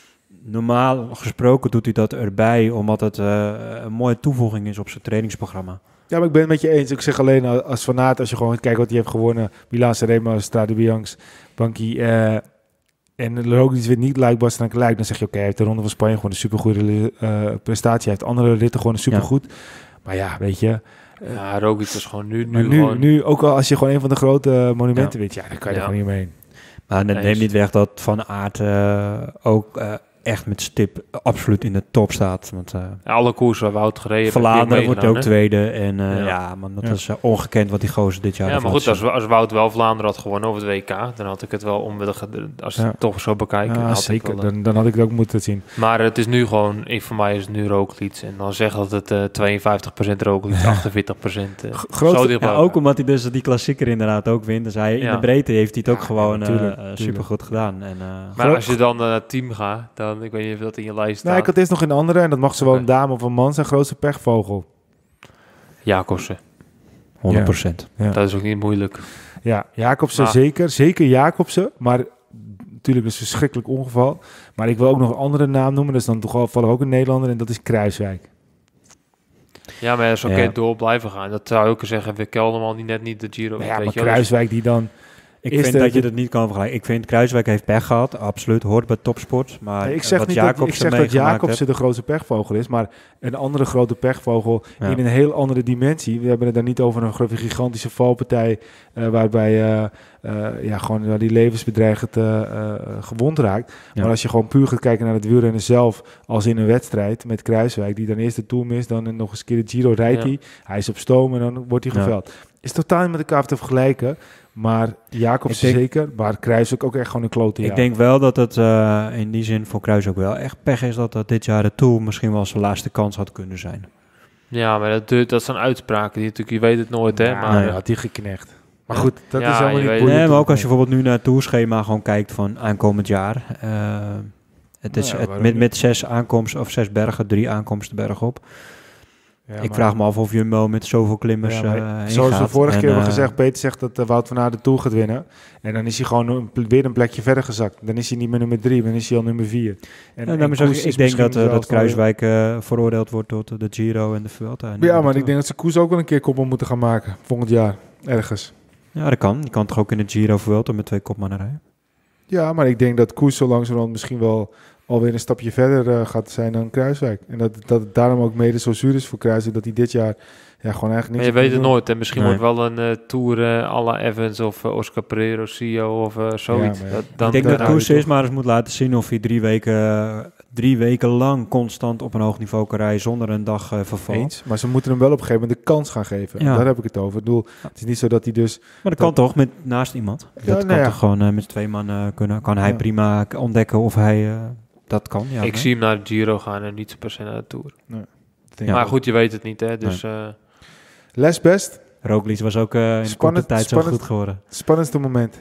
normaal gesproken doet hij dat erbij, omdat het uh, een mooie toevoeging is op zijn trainingsprogramma. Ja, maar ik ben het met je eens. Ik zeg alleen als Van Aert, als je gewoon kijkt wat hij heeft gewonnen. Milaan-Sanremo, Strade Bianche, Banchi. Uh, en Roglic wint niet Luik-Bastenaken-Luik. Dan zeg je, oké, okay, hij heeft de Ronde van Spanje gewoon een supergoede uh, prestatie. Hij heeft andere ritten gewoon een supergoed. Ja. Maar ja, weet je... Uh, ja, Roglic is gewoon nu... Nu, nu, nu, gewoon... nu, ook al als je gewoon een van de grote monumenten ja. wint, ja, dan kan je ja. er gewoon niet omheen. Maar dat neemt niet weg dat Van Aert uh, ook... Uh, echt met stip absoluut in de top staat. Want, uh, ja, alle koersen waar Wout gereden heeft. Vlaanderen wordt ook tweede. En uh, ja. ja, man, dat ja. is uh, ongekend wat die gozer dit jaar Ja, heeft maar goed, als, zien. als Wout wel Vlaanderen had gewonnen over het W K, dan had ik het wel onwillig, als je ja. het toch zo bekijken. Ja, had zeker. Ik wel, dan, dan had ik het ook moeten zien. Maar het is nu gewoon, ik, voor mij is het nu Roglic. En dan zeg dat het uh, tweeënvijftig procent Roglic, achtenveertig procent uh, Groot, zo dichtbij. Ja, ook omdat hij dus die klassieker inderdaad ook wint. Dus hij, Ja. in de breedte heeft hij het ook Ja, gewoon ja, tuurlijk, uh, tuurlijk. supergoed gedaan. En, uh, Maar als je dan naar het team gaat, dan, ik weet niet of dat in je lijst staat. Nee, ik had eerst nog een andere en dat mag zowel Oké. een dame of een man zijn grootste pechvogel. Jacobsen, honderd procent. Ja, dat is ook niet moeilijk. ja Jacobsen Maar- zeker. Zeker Jacobsen. Maar natuurlijk is het een verschrikkelijk ongeval. Maar ik wil ook nog een andere naam noemen. Dat is dan toch vallen ook een Nederlander en dat is Kruiswijk. Ja, maar zo Ja. kan je door blijven gaan. Dat zou je ook zeggen, we Kelderman die net niet de Giro. Nou weet ja, maar je wel. Kruiswijk die dan... Ik Is vind de- dat je de- dat niet kan vergelijken. Ik vind Kruiswijk heeft pech gehad, absoluut. Hoort bij topsport. Maar Nee, ik zeg wat niet dat, ik Jacobsen zeg dat meegemaakt Jacobsen de grootste pechvogel is, maar een andere grote pechvogel Ja. in een heel andere dimensie. We hebben het daar niet over een gro- gigantische valpartij uh, waarbij uh, uh, ja, gewoon waar die levensbedreigend uh, uh, gewond raakt. Ja. Maar als je gewoon puur gaat kijken naar het wielrennen zelf als in een wedstrijd met Kruiswijk, die dan eerst de Tour mist, dan nog eens een keer de Giro rijdt Ja. hij. Hij is op stoom en dan wordt hij Ja. geveld. Is totaal niet met elkaar te vergelijken. Maar Jacobsen Ik denk- zeker, maar Kruiswijk ook echt gewoon een klote Ik jaar. denk wel dat het uh, in die zin voor Kruis ook wel echt pech is dat dat dit jaar de Tour misschien wel zijn laatste kans had kunnen zijn. Ja, maar dat, duurt- dat zijn uitspraken die natuurlijk, je weet het nooit, hè. Ja, Maar nee, had hij geknecht. Maar Ja. goed, dat Ja, is allemaal je niet weet- boeiend. Nee, maar ook als je bijvoorbeeld nu naar het tourschema gewoon kijkt van aankomend jaar. Uh, het is Nou ja, het, waarom met, niet? met zes aankomsten of zes bergen, drie aankomsten bergop. Ja, ik maar- vraag me af of Jumbo met zoveel klimmers Ja, maar uh, heen zoals we gaat. vorige En, keer hebben uh, gezegd, Peter zegt dat uh, Wout van Aert de Tour gaat winnen. En dan is hij gewoon een, pl- weer een plekje verder gezakt. Dan is hij niet meer nummer drie, dan is hij al nummer vier. En, En, en dan Koes ik, is ik denk misschien dat, uh, dat zelfs wel- Kruiswijk uh, veroordeeld wordt tot de Giro en de Vuelta. En Ja, de maar Tour. ik denk dat ze Koes ook wel een keer koppel moeten gaan maken. Volgend jaar, ergens. Ja, dat kan. Je kan toch ook in de Giro Vuelta met twee kopmannen rijden. Ja, maar ik denk dat Koes zo langzamerhand misschien wel alweer een stapje verder uh, gaat zijn dan Kruiswijk. En dat, dat het daarom ook mede zo zuur is voor Kruiswijk dat hij dit jaar ja, gewoon eigenlijk niks. Maar je weet het nooit. En misschien Nee. wordt wel een uh, Tour uh, à la Evans of uh, Oscar Pereiro, C E O of uh, zoiets. Ja, ja. Dat, dan, ik denk daar dat hou Koes je is toch- maar eens moet laten zien of hij drie weken, drie weken lang constant op een hoog niveau kan rijden zonder een dag uh, verval. Eens, maar ze moeten hem wel op een gegeven moment de kans gaan geven. Ja. Daar heb ik het over. Ik bedoel, het is niet zo dat hij dus... Maar dat kan toch met naast iemand? Ja, dat nou kan ja. toch gewoon uh, met twee man uh, kunnen. Kan hij Ja. prima k- ontdekken of hij uh, dat kan. Ja, ik nee? zie hem naar de Giro gaan en niet zo per se naar de Tour. denk Maar ik. goed, je weet het niet, hè. Dus uh, Les best, Roglic was ook uh, in de korte tijd zo spannend. goed geworden. spannendste moment.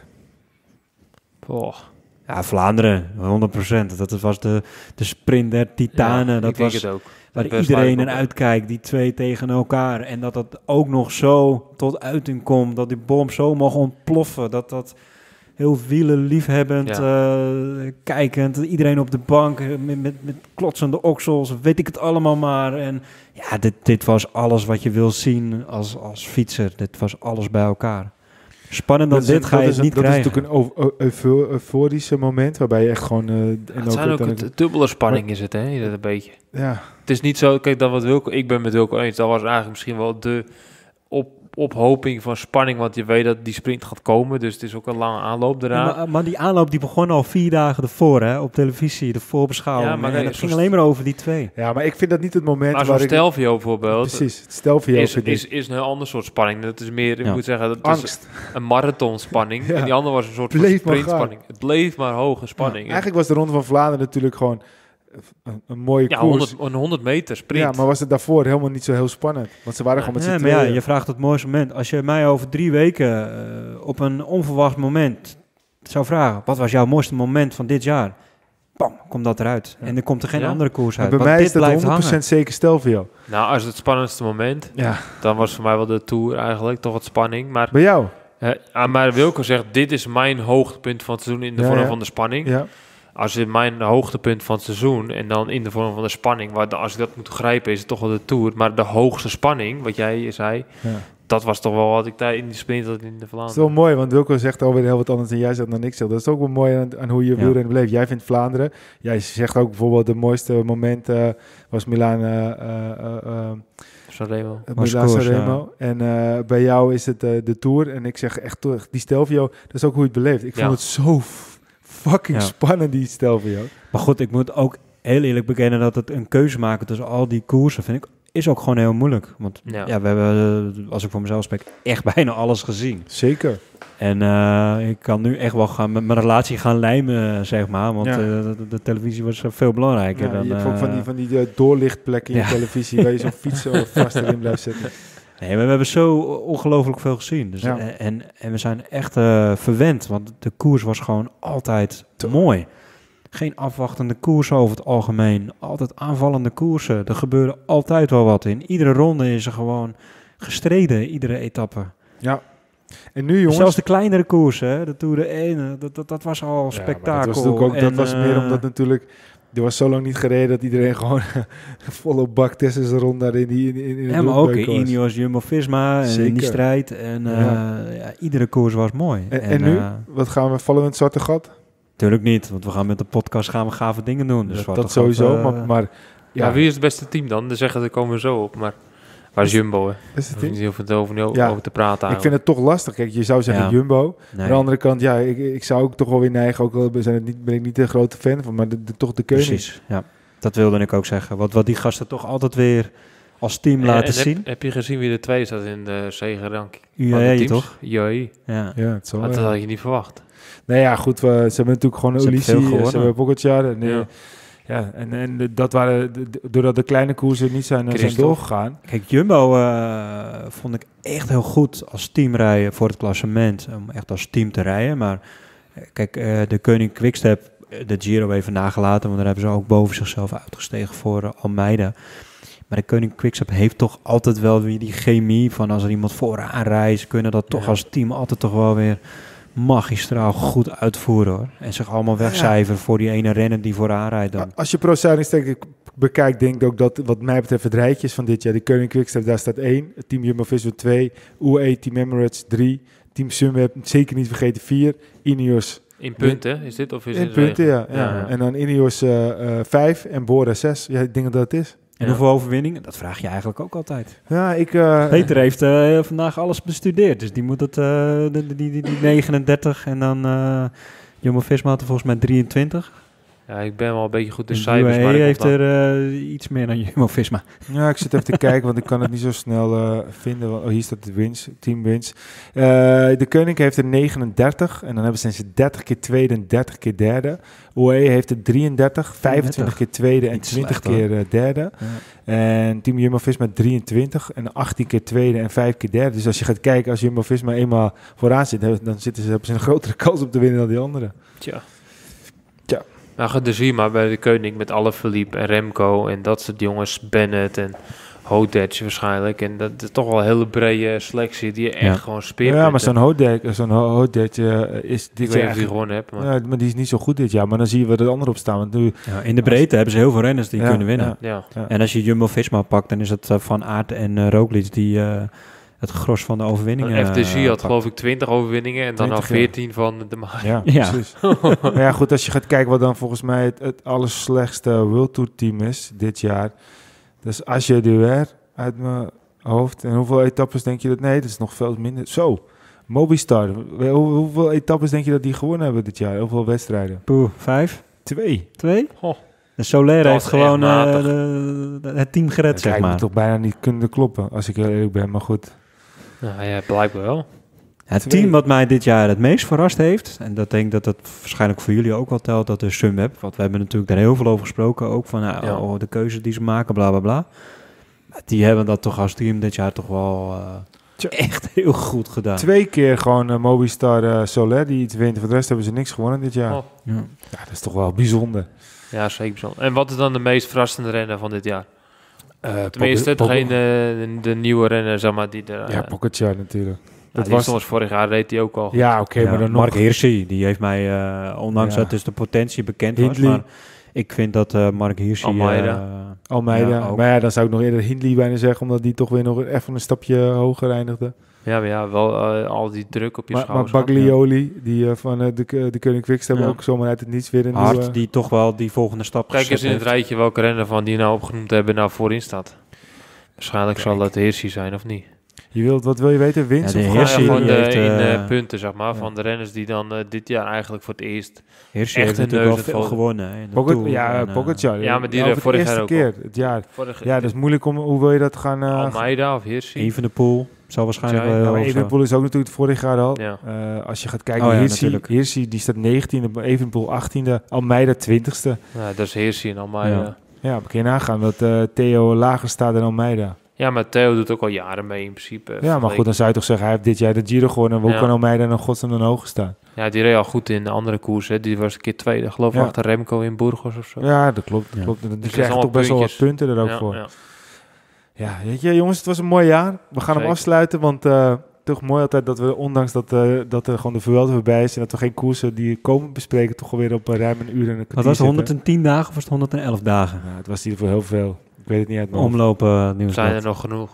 oh, Ja, Vlaanderen, honderd procent. Dat was de, de sprint der titanen. ja, dat ik denk was het ook. waar Dat best iedereen lijkt me naar ook. uitkijkt, die twee tegen elkaar. En dat dat ook nog zo tot uiting komt, dat die bom zo mag ontploffen. Dat dat heel wielerliefhebbend, Ja. uh, kijkend, iedereen op de bank uh, met, met, met klotsende oksels, weet ik het allemaal maar. En ja, dit, dit was alles wat je wil zien als, als fietser. Dit was alles bij elkaar. Spannend dan Dat is dit een- ga je dat is het een- niet dat krijgen. is natuurlijk een eu- eu- eu- euforische moment, waarbij je echt gewoon... Uh, en Het zijn ook dan- een dubbele spanning is het, hè, is het een beetje. ja, Het is niet zo, kijk, dat wat Wilco, ik ben met Wilco eens, dat was eigenlijk misschien wel de op, ophoping van spanning, want je weet dat die sprint gaat komen, dus het is ook een lange aanloop Ja, eraan. maar, maar die aanloop die begon al vier dagen ervoor, hè, op televisie, de voorbeschouwing. Ja, maar en kijk, het ging zo'n- alleen maar over die twee. ja, maar ik vind dat niet het moment Maar waar zo'n ik... Stelvio bijvoorbeeld, Precies, het Stelvio is, vind ik. is, is een heel ander soort spanning. Dat is meer, ik Ja. moet zeggen, dat is Angst. een marathonspanning. Ja. En die andere was een soort van Bleef maar sprintspanning. Het bleef maar hoge spanning. Ja, eigenlijk was de Ronde van Vlaanderen natuurlijk gewoon een, een mooie ja, koers. honderd, een honderd meter sprint. Ja, maar was het daarvoor helemaal niet zo heel spannend? Want ze waren Ja. gewoon met Ja, z'n maar ja, tweeën. je vraagt het mooiste moment. Als je mij over drie weken uh, op een onverwacht moment zou vragen, wat was jouw mooiste moment van dit jaar? Bam, komt dat eruit. Ja. En er komt er geen Ja. andere koers Maar uit. bij want mij dit is dat blijft honderd procent hangen. zeker Stelvio. Nou, als het spannendste moment, Ja. dan was voor mij wel de Tour eigenlijk, toch wat spanning. Maar, Bij jou? uh, ah, maar Wilco zegt, dit is mijn hoogtepunt van het seizoen in de Ja, vorm ja. van de spanning. Ja. Als je mijn hoogtepunt van het seizoen en dan in de vorm van de spanning, waar de, als ik dat moet grijpen, is het toch wel de Tour. Maar de hoogste spanning, wat jij zei, Ja. dat was toch wel wat ik daar in die sprint had in de Dat is Vlaanderen. wel mooi, want Wilco zegt alweer heel wat anders dan jij zegt dan ik zeg. Dat is ook wel mooi aan, aan hoe je Ja. wielrennen beleeft. Jij vindt Vlaanderen. Jij zegt ook bijvoorbeeld de mooiste moment uh, was Milaan uh, uh, uh, Sanremo. Was Milaan koers, Sanremo. En uh, bij jou is het uh, de Tour. En ik zeg echt, toch, die Stelvio, dat is ook hoe je het beleeft. Ik Ja. vond het zo f- fucking Ja. spannend, die Stelvio. Maar goed, ik moet ook heel eerlijk bekennen dat het een keuze maken tussen al die koersen, vind ik, is ook gewoon heel moeilijk. Want Ja. ja, we hebben, uh, als ik voor mezelf spreek, echt bijna alles gezien. Zeker. En uh, ik kan nu echt wel gaan met mijn relatie gaan lijmen, zeg maar. Want Ja. uh, de, de televisie was uh, veel belangrijker Ja, dan... je hebt ook uh, van die, van die uh, doorlichtplekken in Ja. je televisie waar je zo'n fiets uh, vast erin blijft zitten. Nee, maar we hebben zo ongelooflijk veel gezien. Dus, Ja. en, en, en we zijn echt uh, verwend, want de koers was gewoon altijd Toch. mooi. Geen afwachtende koersen over het algemeen. Altijd aanvallende koersen. Er gebeurde altijd wel wat in. Iedere ronde is er gewoon gestreden, iedere etappe. Ja. En nu jongens... Zelfs de kleinere koersen, hè, de Tour de ene, dat, dat, dat was al Ja, maar spektakel. dat was, natuurlijk ook, dat En, was meer uh, omdat natuurlijk... Er was zo lang niet gereden dat iedereen gewoon volle bak tussen zijn rond daar in, die, in, in, in Ja, het maar ook roetbeuk was. Ineos, Jumbo-Visma en in die Zeker. strijd. En uh, Ja. ja, iedere koers was mooi. En, en nu? uh, Wat gaan we vallen in het zwarte gat? Tuurlijk niet, want we gaan met de podcast gaan we gave dingen doen. Dus dat wat dat een sowieso, grote, maar, maar Ja, ja, wie is het beste team dan? Dan zeggen ze, komen we zo op. Maar waar is Jumbo, hè? is het Daar hoef je niet? niet heel veel over, over, Ja. over te praten Ik vind eigenlijk. het toch lastig. Kijk, je zou zeggen Ja. Jumbo. nee. Aan de andere kant, ja, ik, ik zou ook toch wel weer neigen. Ook al ben, het niet, ben ik niet de grote fan van, maar de, de, toch de keuze. Precies, ja. Dat wilde ik ook zeggen. Wat, wat die gasten toch altijd weer als team En- laten en zien. Heb, heb je gezien wie de twee staat in de zegenranking? U van de A E teams? toch? U A E. Ja. Ja, het zal Dat wel. had je niet verwacht. Nou ja, goed. We, ze hebben natuurlijk gewoon Ze hebben Ulissi, veel ze gewonnen. hebben Pogacar. En, eh, Ja. ja, en, en de- dat waren, de- de- doordat de kleine koersen niet zijn, zijn Christophe. doorgegaan. Kijk, Jumbo uh, vond ik echt heel goed als team rijden voor het klassement. Om echt als team te rijden. Maar uh, kijk, uh, de Koning Quickstep, de Giro even nagelaten. Want daar hebben ze ook boven zichzelf uitgestegen voor uh, Almeida. Maar de Koning Quickstep heeft toch altijd wel weer die chemie van als er iemand vooraan rijdt. Ze kunnen dat toch Ja. als team altijd toch wel weer magistraal goed uitvoeren, hoor. En zich allemaal wegcijferen voor die ene renner die vooraan rijdt dan. Als je Pro Cycling bekijkt, denk ik ook dat wat mij betreft het rijtje is van dit jaar. De Koning Quickstep, daar staat één. Het Team Jumbo-Visma twee. U A E, Team Emirates drie. Team Sunweb, zeker niet vergeten, vier. Ineos In punten, is dit? Of is in het punten, ja, regen? ja. En dan Ineos uh, uh, vijf en Bora zes. Ja, ik denk dat dat het is. En Ja. hoeveel overwinningen? Dat vraag je eigenlijk ook altijd. Ja, ik... Uh, Peter heeft uh, vandaag alles bestudeerd. Dus die moet het, uh, die, die, die, die negenendertig en dan uh, Jumbo-Visma had er volgens mij drieëntwintig. Ja, ik ben wel een beetje goed in De cijfers. U A E maar ik heeft kom dan- er uh, iets meer dan Jumbo-Visma. Ja, ik zit even te kijken, want ik kan het niet zo snel uh, vinden. Oh, hier staat de wins, team wins. Uh, de Koning heeft er negenendertig en dan hebben ze zijn dertig keer tweede en dertig keer derde. U A E heeft er drieëndertig, vijfentwintig keer tweede en Niet twintig slecht, keer uh, derde. Ja. En Team Jumbo-Visma drieëntwintig en achttien keer tweede en vijf keer derde. Dus als je gaat kijken, als Jumbo-Visma eenmaal vooraan zit, dan zitten ze, hebben ze een grotere kans op te winnen dan die anderen. Tja. Tja. Nou, goed, dus zie je maar bij de Koning met Alaphilippe en Remco en dat soort jongens, Bennett en Hodeg waarschijnlijk. En dat is toch wel een hele brede selectie die echt Ja. gewoon speerpunten. Ja, maar zo'n Hodeg, zo'n Hodeg uh, is Ik dit weet niet jaar... of die gewonnen hebt, maar Ja, maar die is niet zo goed dit jaar. Maar dan zie je wat er andere op staan. Want nu, Ja, in de breedte hebben ze heel veel renners die Ja, kunnen winnen. ja. ja. En als je Jumbo-Visma pakt, dan is het uh, Van Aert en uh, Roglic die uh, het gros van de overwinningen F D C uh, had pakt. geloof ik twintig overwinningen en dan al twintig, ja. veertien van de ma- Ja, Ja. precies. Maar ja, goed, als je gaat kijken wat dan volgens mij het, het allerslechtste World Tour team is dit jaar. Dus Asje Duer uit mijn hoofd. En hoeveel etappes denk je dat? Nee, dat is nog veel minder. Zo, Mobistar. Hoe, hoeveel etappes denk je dat die gewonnen hebben dit jaar? Hoeveel wedstrijden? Poeh, vijf? Twee. Twee? Goh. De Soler Dat heeft is gewoon echt uh, matig. de, de- het team gered, Dat zeg lijkt me maar. toch bijna niet kunnen kloppen, als ik heel eerlijk ben. Maar goed. Nou ja, blijkbaar wel. Het Twee. team wat mij dit jaar het meest verrast heeft, en dat denk ik dat dat waarschijnlijk voor jullie ook wel telt, dat is Sunweb. Want we hebben natuurlijk daar heel veel over gesproken, ook van nou, Ja. oh, de keuzes die ze maken, bla bla bla. Maar die hebben dat toch als team dit jaar toch wel uh, Tja. echt heel goed gedaan. Twee keer gewoon uh, Mobistar uh, Soler die iets wint. Voor de rest hebben ze niks gewonnen dit jaar. Oh. Ja. Ja, dat is toch wel bijzonder. Ja, zeker bijzonder. En wat is dan de meest verrassende renner van dit jaar? Uh, Tenminste, Pogacar- degene, de, de nieuwe renner, zeg maar, die er... Ja, eh, Pogacar natuurlijk. nou, Dat die was... stond vorig jaar, reed hij ook al. Ja, oké, Ja, maar dan Mark nog... Hirschi, die heeft mij, uh, ondanks Ja. dat dus de potentie bekend was, Hindley. maar ik vind dat uh, Mark Hirschi... Almeida. uh, Almeida. Ja, ook. Maar ja, dan zou ik nog eerder Hindley bijna zeggen, omdat die toch weer nog even een stapje hoger eindigde. Ja, maar ja, wel eh, al die druk op je Maar, maar schouders. gehad. Baglioli, die uh, van uh, de, de Koning Quickstep Ja. ook zomaar uit het niets weer een Hart, nieuwe... die toch wel die volgende stap Kijk eens gezet in het heeft. rijtje welke renner van die nou opgenoemd hebben nou voorin staat. Waarschijnlijk Kijk. zal dat Hirschi zijn, of niet? Je wilt, wat wil je weten? Winst? Ja, de of Ja, Hirschi, gewoon- gewoon die de, heeft, in eh, eh, punten, zeg maar, ja. van de renners die dan eh, dit jaar eigenlijk voor het eerst... Hirschi echt heeft een natuurlijk wel neus veel het gewonnen. hè, in de Pogacar- Tour. ja, En, uh, Pogacar. Ja, maar die ja, er voor vorig de jaar eerste ook keer het jaar. Vorige, Ja, dat is moeilijk om... Hoe wil je dat gaan... Uh, Almeida of Hirschi. Evenepoel zal waarschijnlijk Ja, wel Ja, heel maar hoog zijn. Evenepoel is ook natuurlijk het vorig jaar al. Ja. Uh, als je gaat kijken Oh naar ja, Hirschi, natuurlijk. Hirschi die staat negentiende, Evenepoel achttiende, Almeida twintigste. Ja, dat is Hirschi en Almeida. Ja. Ja. Ja, maar kun je nagaan dat uh, Theo lager staat dan Almeida. maar Theo doet ook al jaren mee in principe. Ja, maar vergeleken. goed, dan zou je toch zeggen, hij heeft dit jaar de Giro gewonnen. Hoe Ja. kan Almeida dan godsnaam dan hoger staan? Ja, die reed al goed in de andere koers. Hè. Die was een keer tweede, geloof ik, Ja. achter Remco in Burgos of zo. Ja, dat klopt. Dat Ja. klopt. Die dat is krijgen allemaal toch best wel wat puntjes. punten er ook Ja, voor. ja. Ja, weet je, jongens, het was een mooi jaar. We gaan hem Zeker. afsluiten, want uh, toch mooi altijd dat we, ondanks dat, uh, dat er gewoon de Vuelta voorbij is en dat we geen koersen die komen bespreken, toch alweer op uh, ruim een uur en een kwartier Wat was het, zitten. honderdtien dagen of was het honderdelf dagen? Ja, het was in ieder geval heel veel. Ik weet het niet uit mijn hoofd. Omlopen uh, nieuws. Zijn er nog genoeg?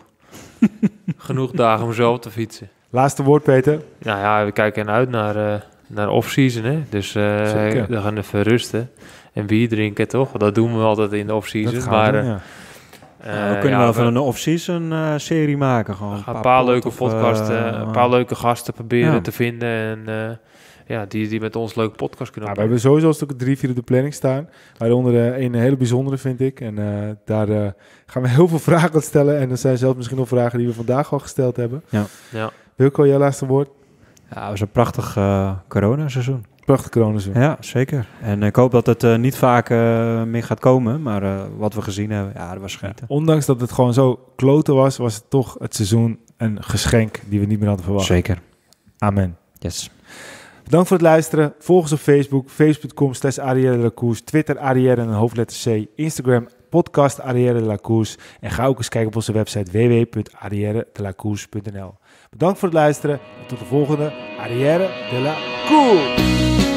genoeg dagen om zo op te fietsen. Laatste woord, Peter. Nou ja, we kijken uit naar, uh, naar off-season. Hè? Dus uh, Zeker. we gaan even rusten en bier drinken, toch? Dat doen we altijd in de off-season. Dat gaan Maar we doen, uh, ja. uh, Nou, we kunnen ja, wel even we een off-season uh, serie maken. Gewoon gaan een paar leuke pot of, podcasts, uh, uh, een paar leuke gasten proberen ja. te vinden. En uh, ja, die, die met ons leuke podcast kunnen Nou, we opnemen. hebben sowieso een stuk drie, vier op de planning staan. Waaronder uh, een hele bijzondere, vind ik. En uh, daar uh, gaan we heel veel vragen aan stellen. En er zijn zelfs misschien nog vragen die we vandaag al gesteld hebben. Ja. Wilco, jouw laatste woord? Ja, het was een prachtig uh, coronaseizoen. Prachtig coronaseizoen. Ja, zeker. En ik hoop dat het uh, niet vaak uh, meer gaat komen. Maar uh, wat we gezien hebben, ja, dat was schieten. Ondanks dat het gewoon zo kloten was, was het toch het seizoen een geschenk die we niet meer hadden verwacht. Zeker. Amen. Yes. Bedankt voor het luisteren. Volg ons op Facebook, facebook punt com slash Arrière de la Course, Twitter Arrière en een hoofdletter C, Instagram podcast Arrière de la Course en ga ook eens kijken op onze website w w w punt arrière de la course punt n l. Bedankt voor het luisteren en tot de volgende Arrière de la Course.